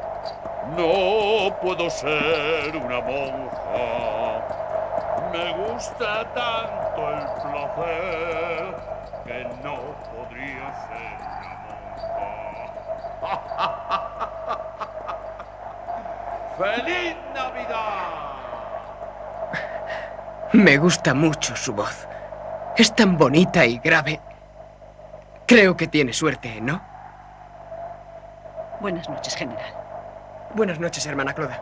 No puedo ser una monja. Me gusta tanto el placer que no podría ser una monja. ¡Feliz Navidad! Me gusta mucho su voz. Es tan bonita y grave. Creo que tiene suerte, ¿no? Buenas noches, general. Buenas noches, hermana Cloda.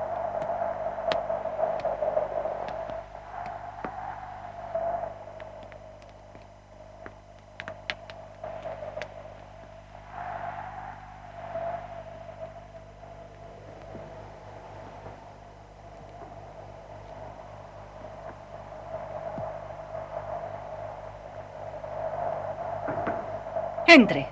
Entre.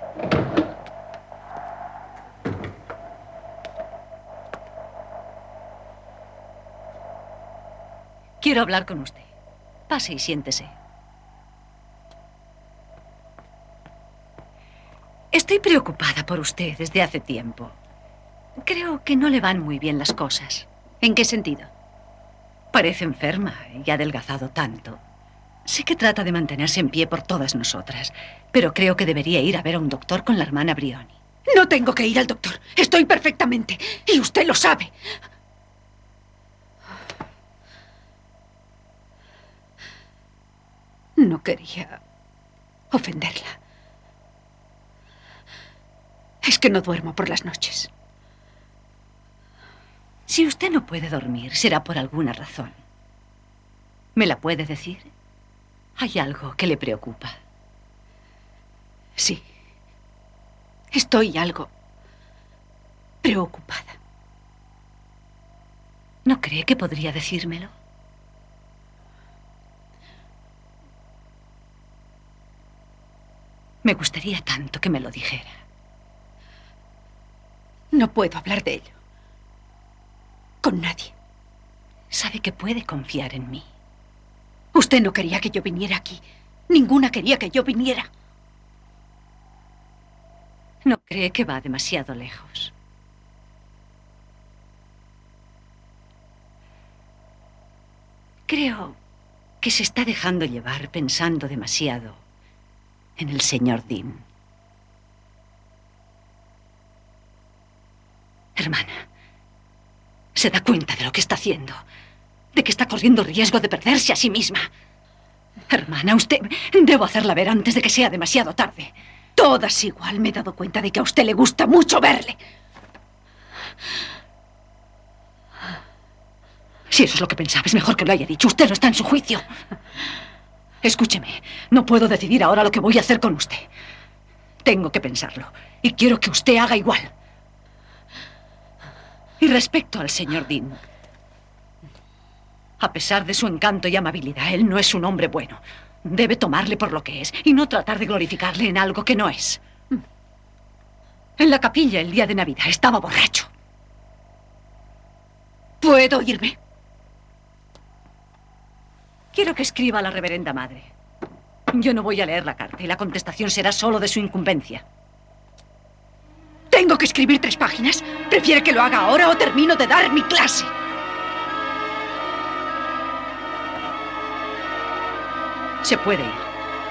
Quiero hablar con usted. Pase y siéntese. Estoy preocupada por usted desde hace tiempo. Creo que no le van muy bien las cosas. ¿En qué sentido? Parece enferma y ha adelgazado tanto. Sé que trata de mantenerse en pie por todas nosotras, pero creo que debería ir a ver a un doctor con la hermana Brioni. No tengo que ir al doctor. Estoy perfectamente. Y usted lo sabe. No quería ofenderla. Es que no duermo por las noches. Si usted no puede dormir, será por alguna razón. ¿Me la puede decir? ¿Hay algo que le preocupa? Sí. Estoy algo preocupada. ¿No cree que podría decírmelo? Me gustaría tanto que me lo dijera. No puedo hablar de ello. Con nadie. Sabe que puede confiar en mí. Usted no quería que yo viniera aquí. Ninguna quería que yo viniera. ¿No cree que va demasiado lejos? Creo que se está dejando llevar pensando demasiado en el señor Dean. Hermana, ¿se da cuenta de lo que está haciendo? De que está corriendo riesgo de perderse a sí misma. Hermana, usted... Debo hacerla ver antes de que sea demasiado tarde. Todas igual me he dado cuenta de que a usted le gusta mucho verle. Si eso es lo que pensaba, es mejor que lo haya dicho. Usted no está en su juicio. Escúcheme, no puedo decidir ahora lo que voy a hacer con usted. Tengo que pensarlo. Y quiero que usted haga igual. Y respecto al señor Dean, a pesar de su encanto y amabilidad, él no es un hombre bueno. Debe tomarle por lo que es y no tratar de glorificarle en algo que no es. En la capilla el día de Navidad estaba borracho. ¿Puedo irme? Quiero que escriba a la reverenda madre. Yo no voy a leer la carta y la contestación será solo de su incumbencia. Tengo que escribir 3 páginas. ¿Prefiere que lo haga ahora o termino de dar mi clase? Se puede ir.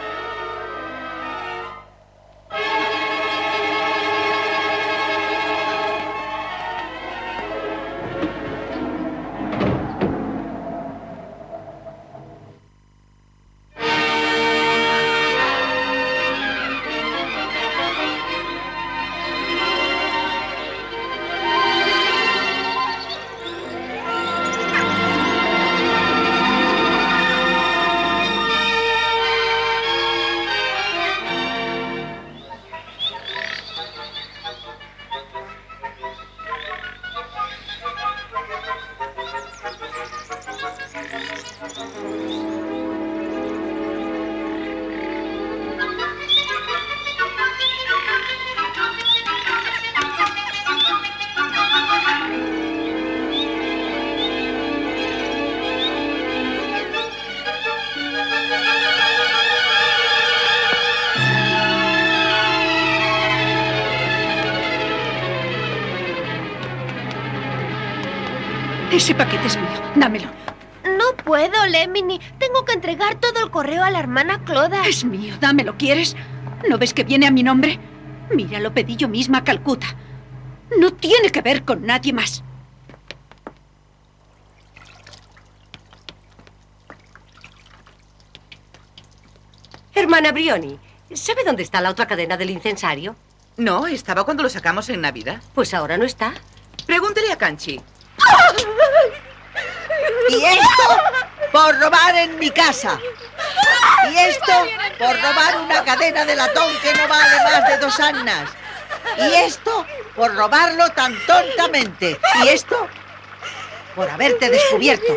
Ese paquete es mío. Dámelo. No puedo, Lemony. Tengo que entregar todo el correo a la hermana Cloda. Es mío. Dámelo. ¿Quieres? ¿No ves que viene a mi nombre? Mira, lo pedí yo misma a Calcuta. No tiene que ver con nadie más. Hermana Brioni, ¿sabe dónde está la otra cadena del incensario? No, estaba cuando lo sacamos en Navidad. Pues ahora no está. Pregúntele a Canchi. Y esto por robar en mi casa. Y esto por robar una cadena de latón que no vale más de 2 annas. Y esto por robarlo tan tontamente. Y esto por haberte descubierto.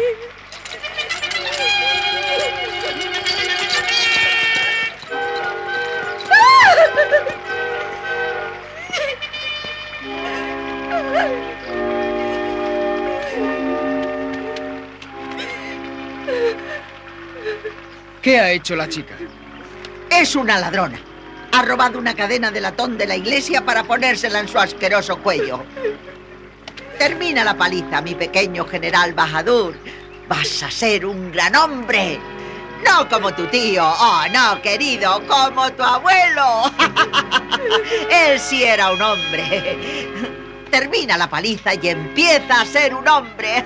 ¿Qué ha hecho la chica? Es una ladrona. Ha robado una cadena de latón de la iglesia para ponérsela en su asqueroso cuello. Termina la paliza, mi pequeño general Bahadur. Vas a ser un gran hombre. No como tu tío. Oh, no, querido, como tu abuelo. Él sí era un hombre. Termina la paliza y empieza a ser un hombre.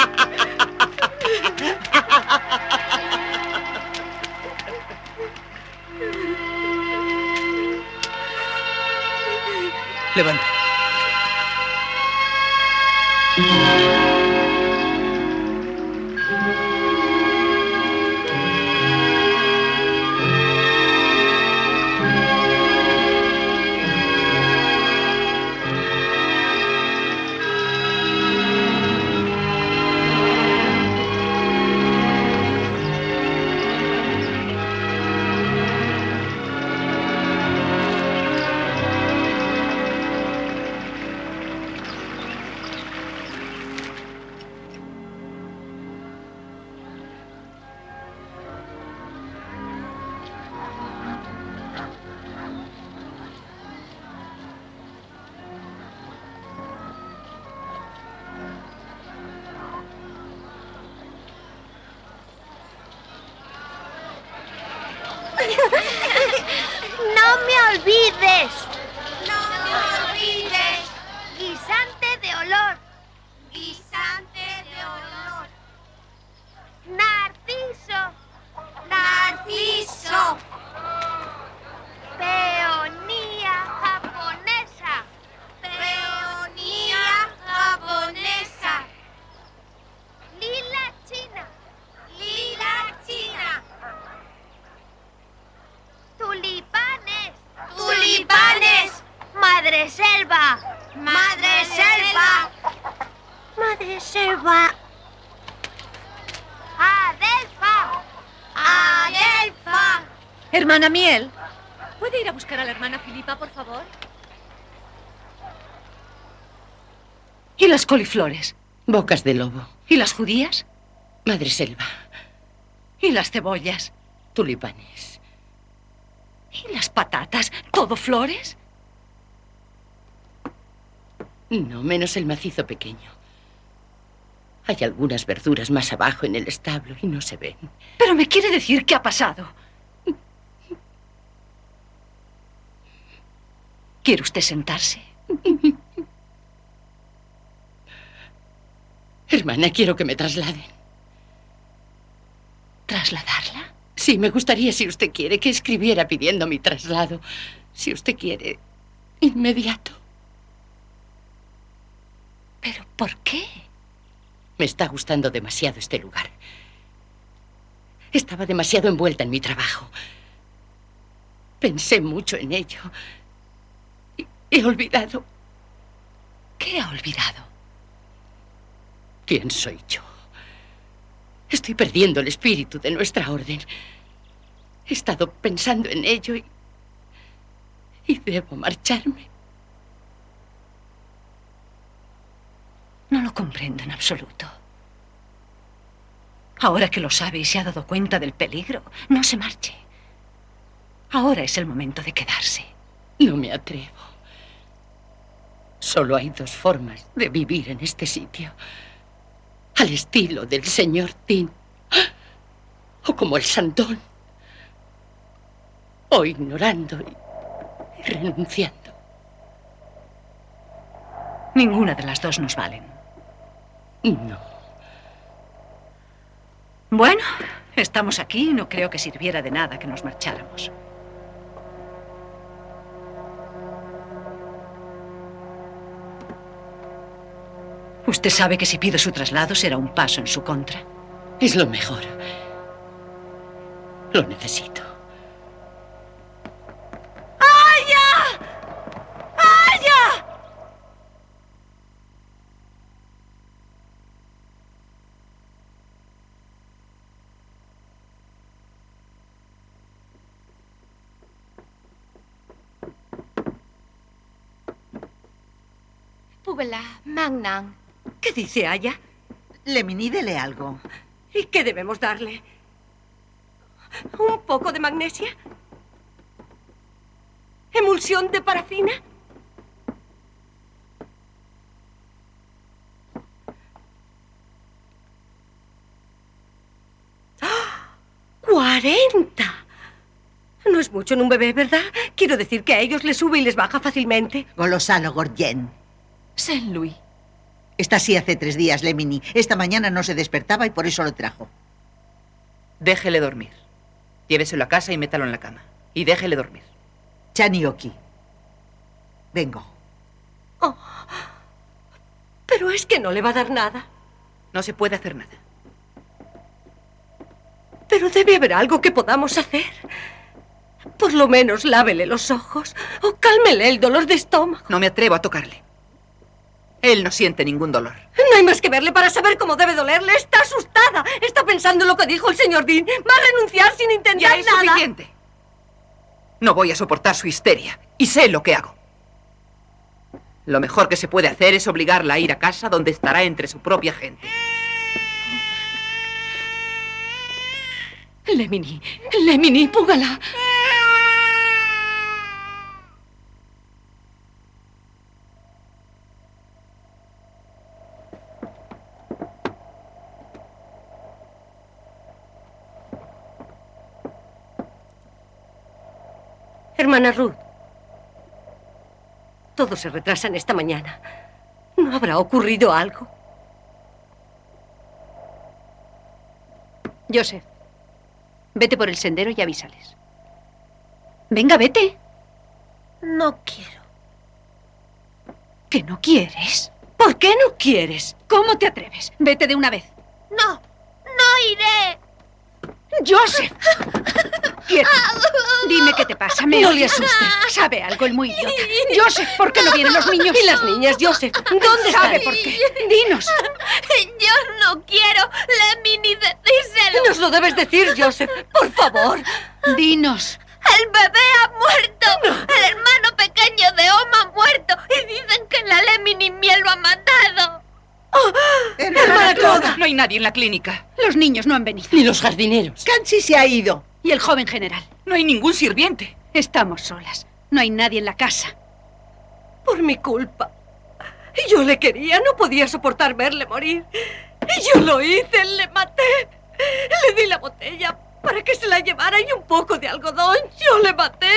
Levanta. ¡No me olvides! ¡No me olvides! Guisante de olor. Guisante de olor. Narciso. Narciso. Peonía japonesa. Peonía japonesa. Lila china. Lila china. Tulipanes. Tulipanes. Madre selva. Madre selva. Madre selva. Adelfa. Adelfa. Hermana Miel, ¿puede ir a buscar a la hermana Filipa, por favor? ¿Y las coliflores? Bocas de lobo. ¿Y las judías? Madre selva. ¿Y las cebollas? Tulipanes. ¿Y las patatas? ¿Todo flores? No, menos el macizo pequeño. Hay algunas verduras más abajo en el establo y no se ven. Pero me quiere decir qué ha pasado. ¿Quiere usted sentarse? Hermana, quiero que me trasladen. ¿Trasladarla? Sí, me gustaría, si usted quiere, que escribiera pidiendo mi traslado. Si usted quiere, inmediato. ¿Pero por qué? Me está gustando demasiado este lugar. Estaba demasiado envuelta en mi trabajo. Pensé mucho en ello. He olvidado. ¿Qué ha olvidado? ¿Quién soy yo? Estoy perdiendo el espíritu de nuestra orden. He estado pensando en ello y debo marcharme. No lo comprendo en absoluto. Ahora que lo sabe y se ha dado cuenta del peligro, no se marche. Ahora es el momento de quedarse. No me atrevo. Solo hay dos formas de vivir en este sitio. Al estilo del señor Dean. O como el Sandón. O ignorando y renunciando. Ninguna de las dos nos valen. No. Bueno, estamos aquí y no creo que sirviera de nada que nos marcháramos. Usted sabe que si pido su traslado será un paso en su contra. Es lo mejor. Lo necesito. ¡Aya! ¡Aya! Pubela, Magnan. ¿Qué dice Aya? Lemini, dele algo. ¿Y qué debemos darle? ¿Un poco de magnesia? ¿Emulsión de parafina? ¡40! No es mucho en un bebé, ¿verdad? Quiero decir que a ellos les sube y les baja fácilmente. Golosalo Gorgien. Saint Louis. Está así hace 3 días, Lemini. Esta mañana no se despertaba y por eso lo trajo. Déjele dormir. Lléveselo a casa y métalo en la cama. Y déjele dormir. Chanioki. Vengo. Oh, pero es que no le va a dar nada. No se puede hacer nada. Pero debe haber algo que podamos hacer. Por lo menos lávele los ojos o cálmele el dolor de estómago. No me atrevo a tocarle. Él no siente ningún dolor. No hay más que verle para saber cómo debe dolerle. Está asustada. Está pensando en lo que dijo el señor Dean. Va a renunciar sin intentar ya es nada. suficiente. No voy a soportar su histeria. Y sé lo que hago. Lo mejor que se puede hacer es obligarla a ir a casa donde estará entre su propia gente. Lemini, púgala. Hermana Ruth, todo se retrasa en esta mañana. ¿No habrá ocurrido algo? Joseph, vete por el sendero y avísales. Venga, vete. No quiero. ¿Que no quieres? ¿Por qué no quieres? ¿Cómo te atreves? Vete de una vez. No, no iré. ¡Joseph! ¡Quieto! Dime qué te pasa, me No oyes. le asuste. Sabe algo el muy idiota. Joseph, ¿por qué no vienen los niños? ¿Y las niñas, Joseph? ¿Dónde ¿Sabe están? por qué? Dinos. Yo no quiero. Lemini, decíselo. Nos lo debes decir, Joseph. Por favor. Dinos. El bebé ha muerto. El hermano pequeño de Oma ha muerto. Y dicen que la Lemini miel lo ha matado. ¡Hermana Cloda! No hay nadie en la clínica. Los niños no han venido. Ni los jardineros. Canchi se ha ido. Y el joven general. No hay ningún sirviente. Estamos solas. No hay nadie en la casa. Por mi culpa. Yo le quería, no podía soportar verle morir. Y yo lo hice, le maté. Le di la botella para que se la llevara y un poco de algodón. Yo le maté.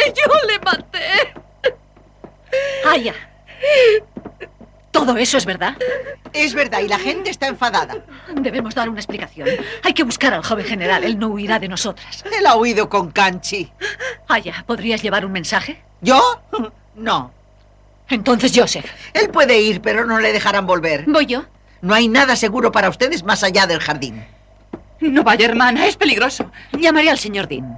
Aya. ¿Todo eso es verdad? Es verdad, y la gente está enfadada. Debemos dar una explicación. Hay que buscar al joven general. Él no huirá de nosotras. Él ha huido con Canchi. Aya, ¿podrías llevar un mensaje? ¿Yo? No. Entonces, Joseph. Él puede ir, pero no le dejarán volver. ¿Voy yo? No hay nada seguro para ustedes más allá del jardín. No vaya, hermana, es peligroso. Llamaré al señor Dean.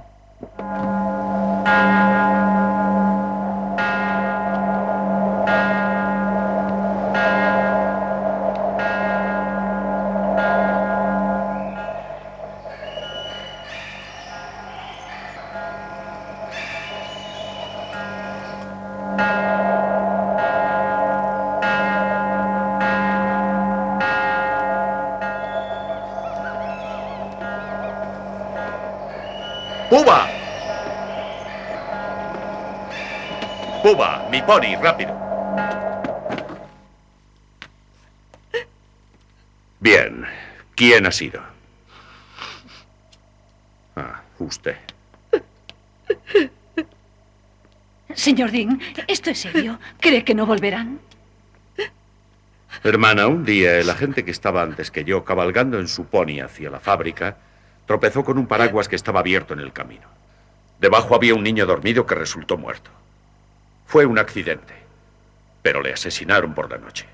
¡Puba! ¡Puba! ¡Mi pony! ¡Rápido! Bien. ¿Quién ha sido? Ah, usted. Señor Dean, ¿esto es serio? ¿Cree que no volverán? Hermana, un día el agente que estaba antes que yo, cabalgando en su pony hacia la fábrica, tropezó con un paraguas que estaba abierto en el camino. Debajo había un niño dormido que resultó muerto. Fue un accidente, pero le asesinaron por la noche.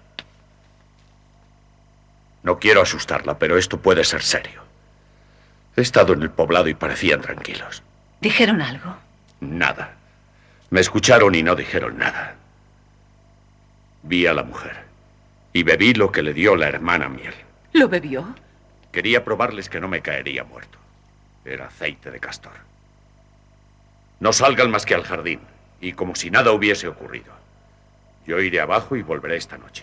No quiero asustarla, pero esto puede ser serio. He estado en el poblado y parecían tranquilos. ¿Dijeron algo? Nada. Me escucharon y no dijeron nada. Vi a la mujer y bebí lo que le dio la hermana Miel. ¿Lo bebió? Quería probarles que no me caería muerto. Era aceite de castor. No salgan más que al jardín, y como si nada hubiese ocurrido. Yo iré abajo y volveré esta noche.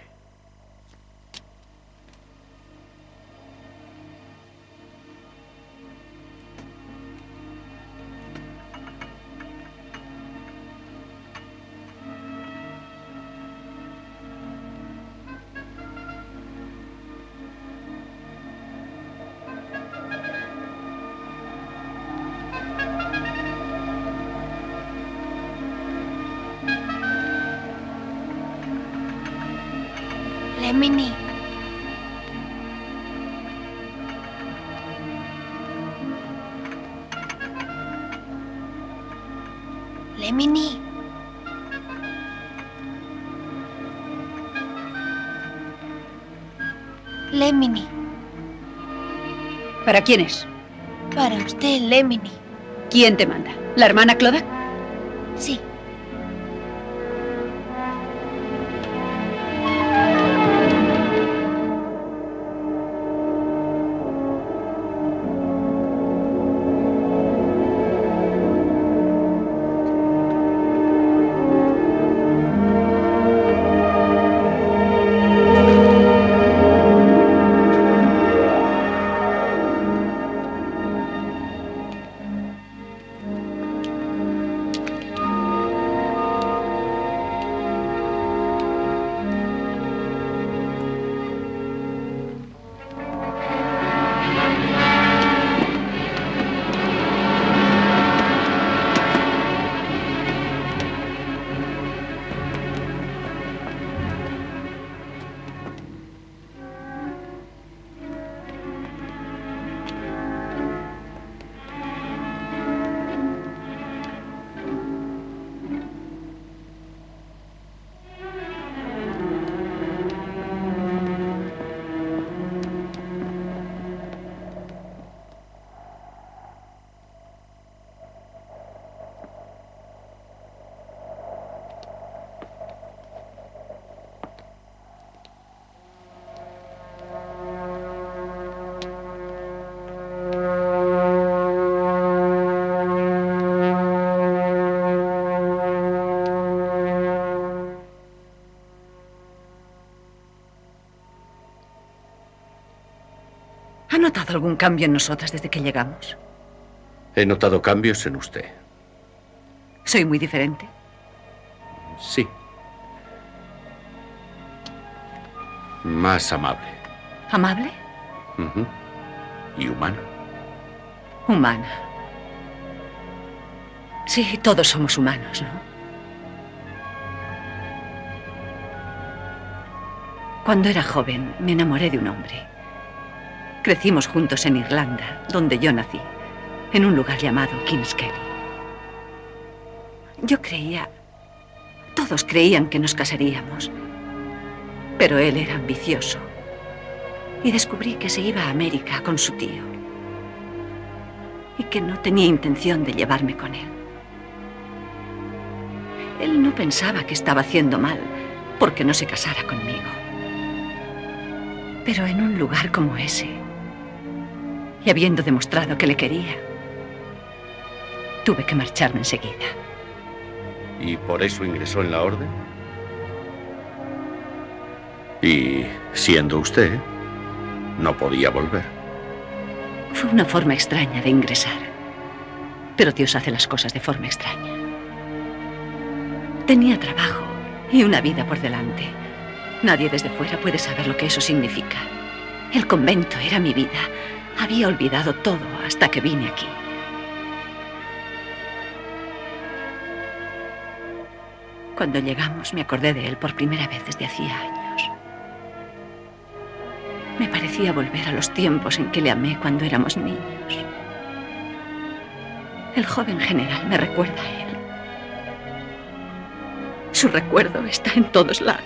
Lemini. Lemini. Lemini. ¿Para quién es? Para usted, Lemini. ¿Quién te manda? ¿La hermana Cloda? Sí. ¿Ha notado algún cambio en nosotras desde que llegamos? He notado cambios en usted. ¿Soy muy diferente? Sí. Más amable. ¿Amable? Ujú. ¿Y humana? Humana. Sí, todos somos humanos, ¿no? Cuando era joven, me enamoré de un hombre. Crecimos juntos en Irlanda, donde yo nací, en un lugar llamado Kings Kelly. Yo creía... Todos creían que nos casaríamos. Pero él era ambicioso. Y descubrí que se iba a América con su tío. Y que no tenía intención de llevarme con él. Él no pensaba que estaba haciendo mal porque no se casara conmigo. Pero en un lugar como ese, y habiendo demostrado que le quería, tuve que marcharme enseguida. ¿Y por eso ingresó en la orden? Y siendo usted, no podía volver. Fue una forma extraña de ingresar. Pero Dios hace las cosas de forma extraña. Tenía trabajo y una vida por delante. Nadie desde fuera puede saber lo que eso significa. El convento era mi vida. Había olvidado todo hasta que vine aquí. Cuando llegamos me acordé de él por primera vez desde hacía años. Me parecía volver a los tiempos en que le amé cuando éramos niños. El joven general me recuerda a él. Su recuerdo está en todos lados.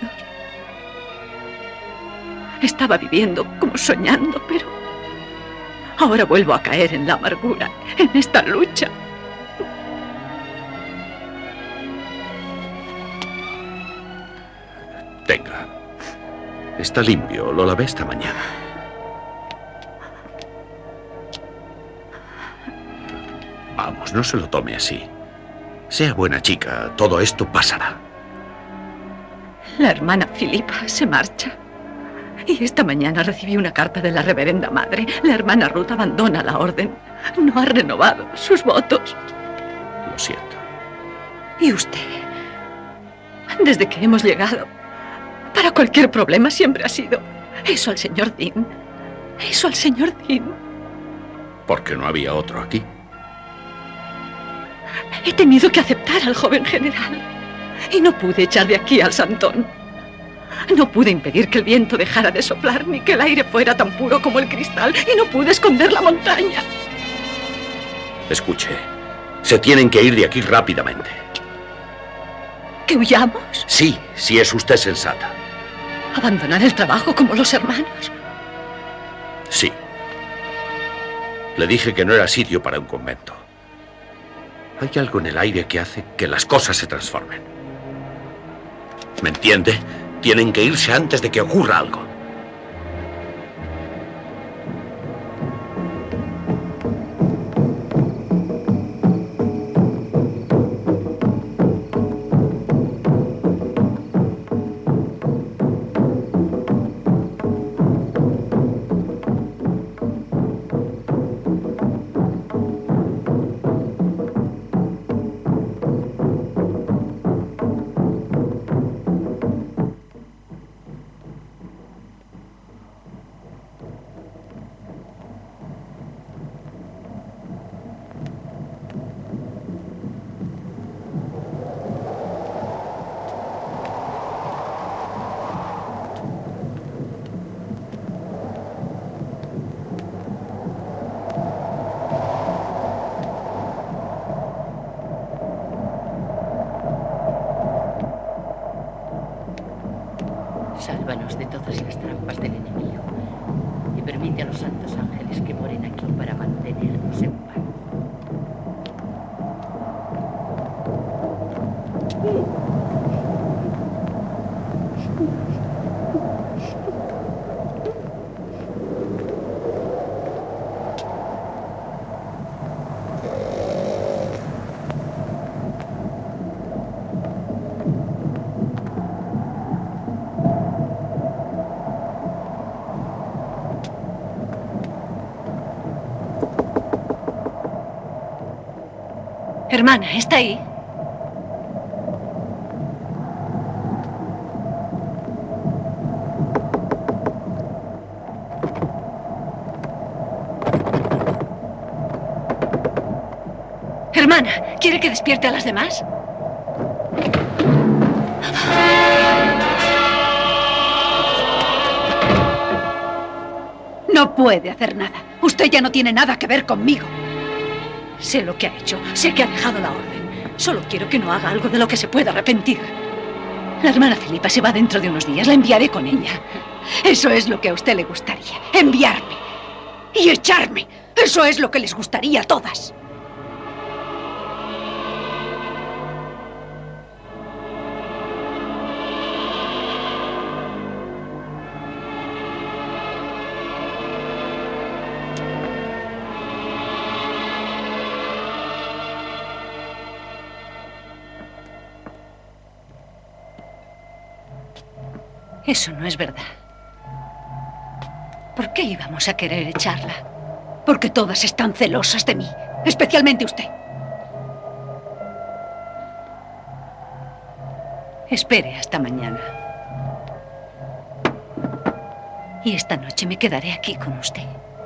Estaba viviendo como soñando, pero ahora vuelvo a caer en la amargura, en esta lucha. Tenga. Está limpio, lo lavé esta mañana. Vamos, no se lo tome así. Sea buena chica, todo esto pasará. La hermana Filipa se marcha. Y esta mañana recibí una carta de la reverenda madre. La hermana Ruth abandona la orden. No ha renovado sus votos. Lo siento. ¿Y usted? Desde que hemos llegado, para cualquier problema siempre ha sido eso al señor Dean. Eso al señor Dean. Porque no había otro aquí. He tenido que aceptar al joven general. Y no pude echar de aquí al santón. No pude impedir que el viento dejara de soplar, ni que el aire fuera tan puro como el cristal, y no pude esconder la montaña. Escuche, se tienen que ir de aquí rápidamente. ¿Que huyamos? Sí, si es usted sensata. ¿Abandonar el trabajo como los hermanos? Sí. Le dije que no era sitio para un convento. Hay algo en el aire que hace que las cosas se transformen. ¿Me entiende? Tienen que irse antes de que ocurra algo. Sálvanos de todas las trampas del enemigo y permite a los santos ángeles que moren aquí para mantenernos en paz. Hermana, ¿está ahí? Hermana, ¿quiere que despierte a las demás? No puede hacer nada. Usted ya no tiene nada que ver conmigo. Sé lo que ha hecho. Sé que ha dejado la orden. Solo quiero que no haga algo de lo que se pueda arrepentir. La hermana Filipa se va dentro de unos días. La enviaré con ella. Eso es lo que a usted le gustaría. Enviarme. Y echarme. Eso es lo que les gustaría a todas. Eso no es verdad. ¿Por qué íbamos a querer echarla? Porque todas están celosas de mí, especialmente usted. Espere hasta mañana. Y esta noche me quedaré aquí con usted.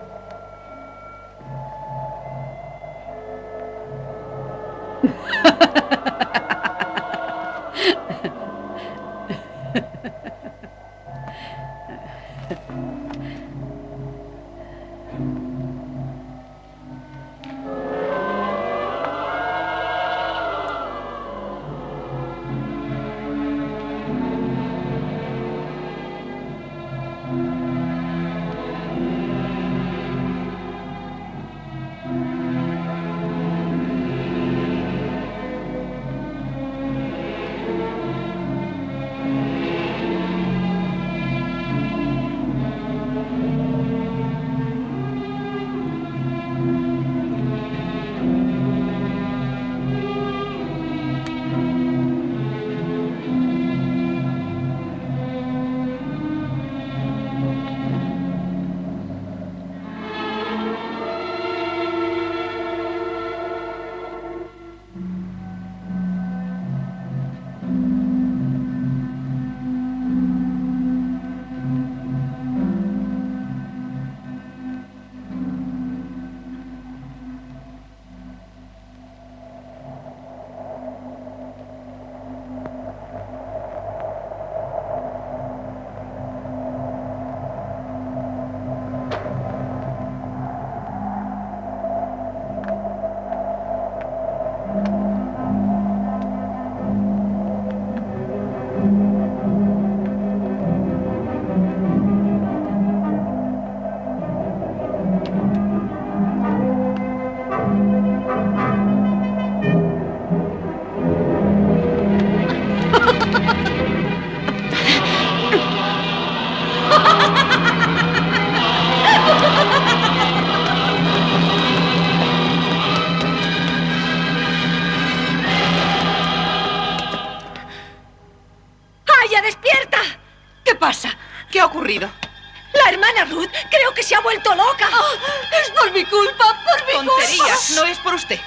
¿Qué ha ocurrido? La hermana Ruth creo que se ha vuelto loca. Es por mi culpa, por mi Tonterías, culpa. no es por usted.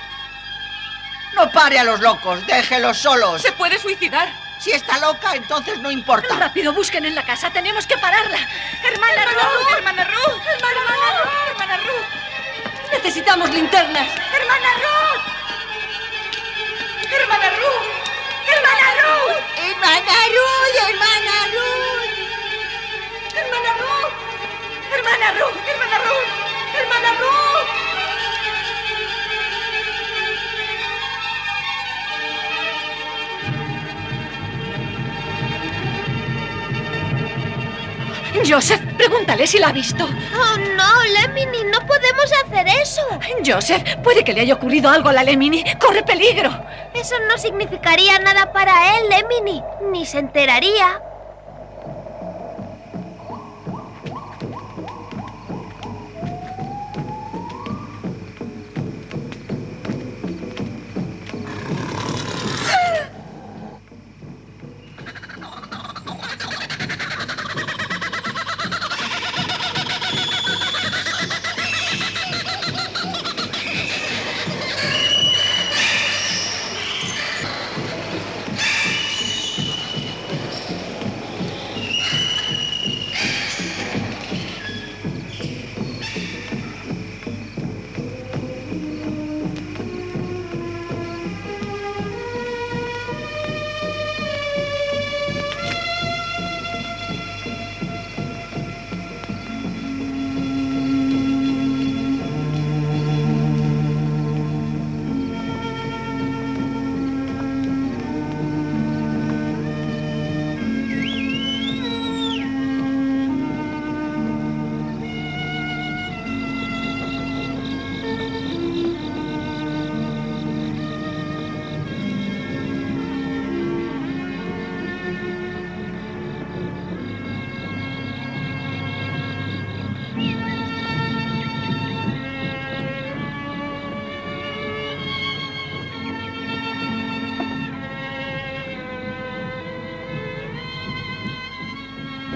No pare a los locos, déjelos solos. Se puede suicidar. Si está loca, entonces no importa. Rápido, busquen en la casa, tenemos que pararla. Hermana Ruth, hermana Ruth, hermana Ruth. Necesitamos linternas. Hermana Ruth. Hermana Ruth. Hermana Ruth. Hermana Ruth, hermana Ruth. Hermana Ruth. Hermana Ruth. Hermana Ruth. Hermana Ruth. Joseph, pregúntale si la ha visto. Oh, no, Lemony, no podemos hacer eso. Joseph, puede que le haya ocurrido algo a la Lemony. ¡Corre peligro! Eso no significaría nada para él, Lemony. Ni se enteraría.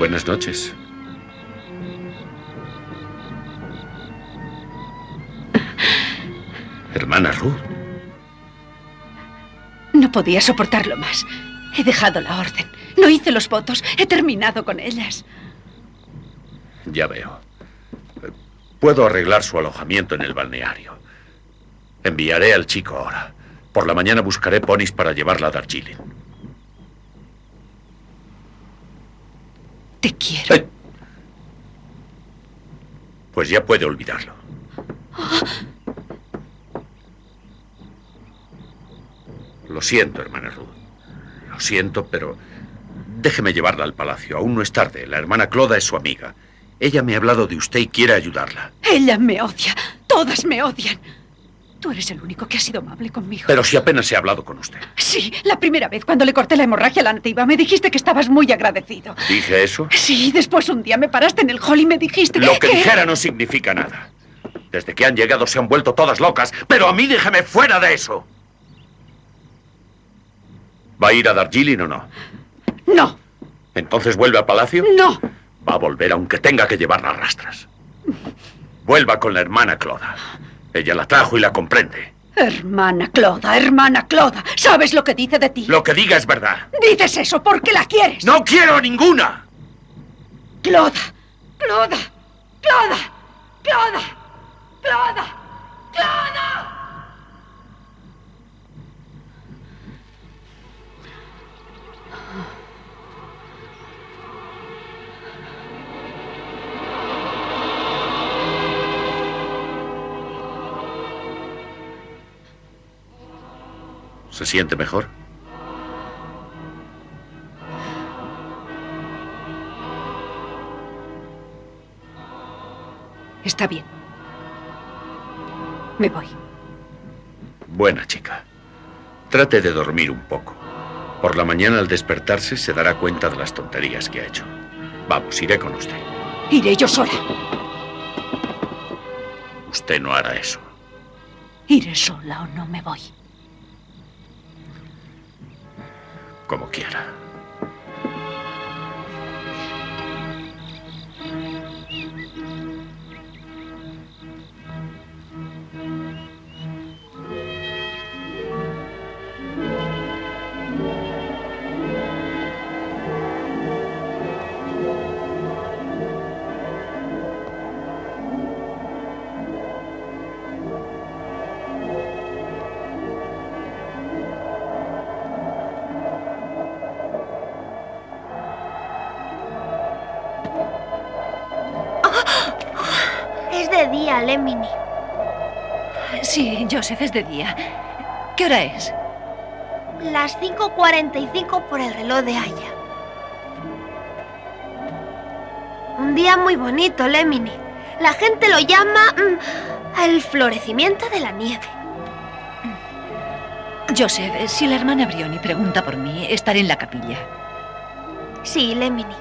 Buenas noches. Hermana Ruth. No podía soportarlo más. He dejado la orden. No hice los votos. He terminado con ellas. Ya veo. Puedo arreglar su alojamiento en el balneario. Enviaré al chico ahora. Por la mañana buscaré ponis para llevarla a Darjeeling. Te quiero. Pues ya puede olvidarlo. Lo siento, hermana Ruth. Lo siento, pero déjeme llevarla al palacio. Aún no es tarde. La hermana Cloda es su amiga. Ella me ha hablado de usted y quiere ayudarla. Ella me odia. Todas me odian. Tú eres el único que ha sido amable conmigo. Pero si apenas he hablado con usted. Sí, la primera vez cuando le corté la hemorragia a la nativa me dijiste que estabas muy agradecido. ¿Dije eso? Sí, después un día me paraste en el hall y me dijiste Lo que dijera no significa nada. Desde que han llegado se han vuelto todas locas, pero a mí déjeme fuera de eso. ¿Va a ir a Darjeeling o no? No. ¿Entonces vuelve al palacio? No. Va a volver aunque tenga que llevarla a rastras. Vuelva con la hermana Cloda. Ella la trajo y la comprende. Hermana Cloda, ¿sabes lo que dice de ti? Lo que diga es verdad. Dices eso porque la quieres. ¡No quiero a ninguna! Cloda, Cloda, Cloda, Cloda, Cloda, Cloda. ¿Se siente mejor? Está bien. Me voy. Buena chica. Trate de dormir un poco. Por la mañana al despertarse se dará cuenta de las tonterías que ha hecho. Vamos, iré con usted. Iré yo sola. Usted no hará eso. Iré sola o no me voy. Como quiera. Es de día, Lemini. Sí, Joseph, es de día. ¿Qué hora es? Las 5:45 por el reloj de Aya. Un día muy bonito, Lemini. La gente lo llama el florecimiento de la nieve. Joseph, si la hermana Brioni pregunta por mí, estaré en la capilla. Sí, Lemini.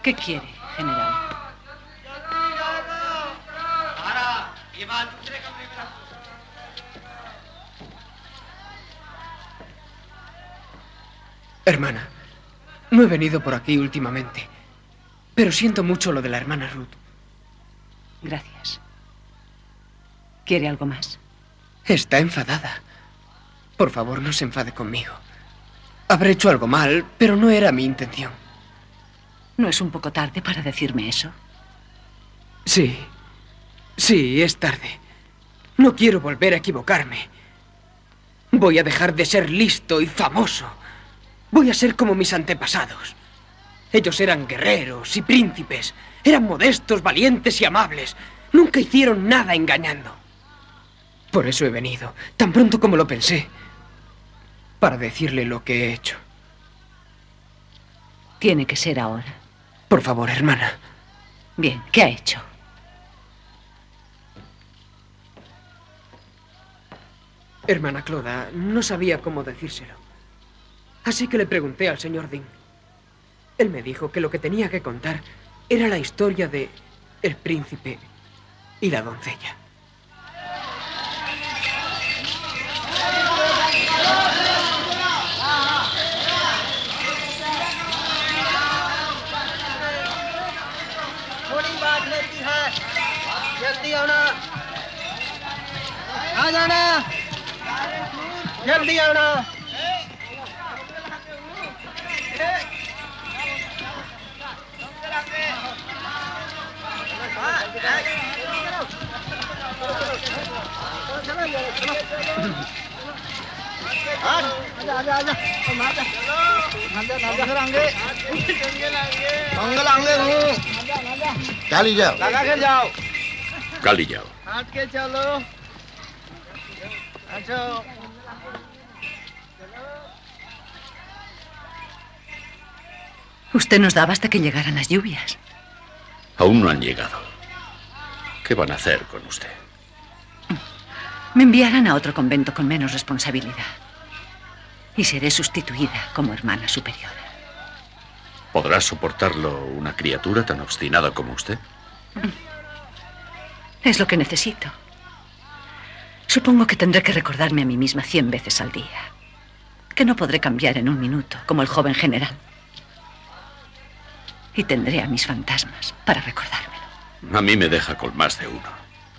¿Qué quiere, general? Hermana, no he venido por aquí últimamente, pero siento mucho lo de la hermana Ruth. Gracias. ¿Quiere algo más? Está enfadada. Por favor, no se enfade conmigo. Habré hecho algo mal, pero no era mi intención. ¿No es un poco tarde para decirme eso? Sí. Sí, es tarde. No quiero volver a equivocarme. Voy a dejar de ser listo y famoso. Voy a ser como mis antepasados. Ellos eran guerreros y príncipes. Eran modestos, valientes y amables. Nunca hicieron nada engañando. Por eso he venido, tan pronto como lo pensé, para decirle lo que he hecho. Tiene que ser ahora. Por favor, hermana. Bien, ¿qué ha hecho? Hermana Cloda, no sabía cómo decírselo. Así que le pregunté al señor Dean. Él me dijo que lo que tenía que contar era la historia de el príncipe y la doncella. जल्दी आना आ जाना जल्दी आना आजा आजा आजा Cali जाओ लगा के जाओ Cali जाओ हाथ के चलो अच्छा Usted nos daba hasta que llegaran las lluvias. Aún no han llegado. ¿Qué van a hacer con usted? Me enviarán a otro convento con menos responsabilidad. Y seré sustituida como hermana superiora. ¿Podrá soportarlo una criatura tan obstinada como usted? Es lo que necesito. Supongo que tendré que recordarme a mí misma 100 veces al día. Que no podré cambiar en un minuto, como el joven general. Y tendré a mis fantasmas para recordármelo. A mí me deja con más de uno.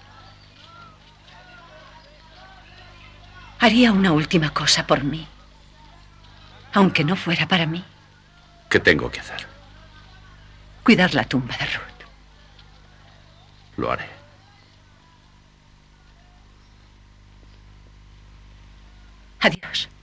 Haría una última cosa por mí. Aunque no fuera para mí. ¿Qué tengo que hacer? Cuidar la tumba de Ruth. Lo haré. Adiós.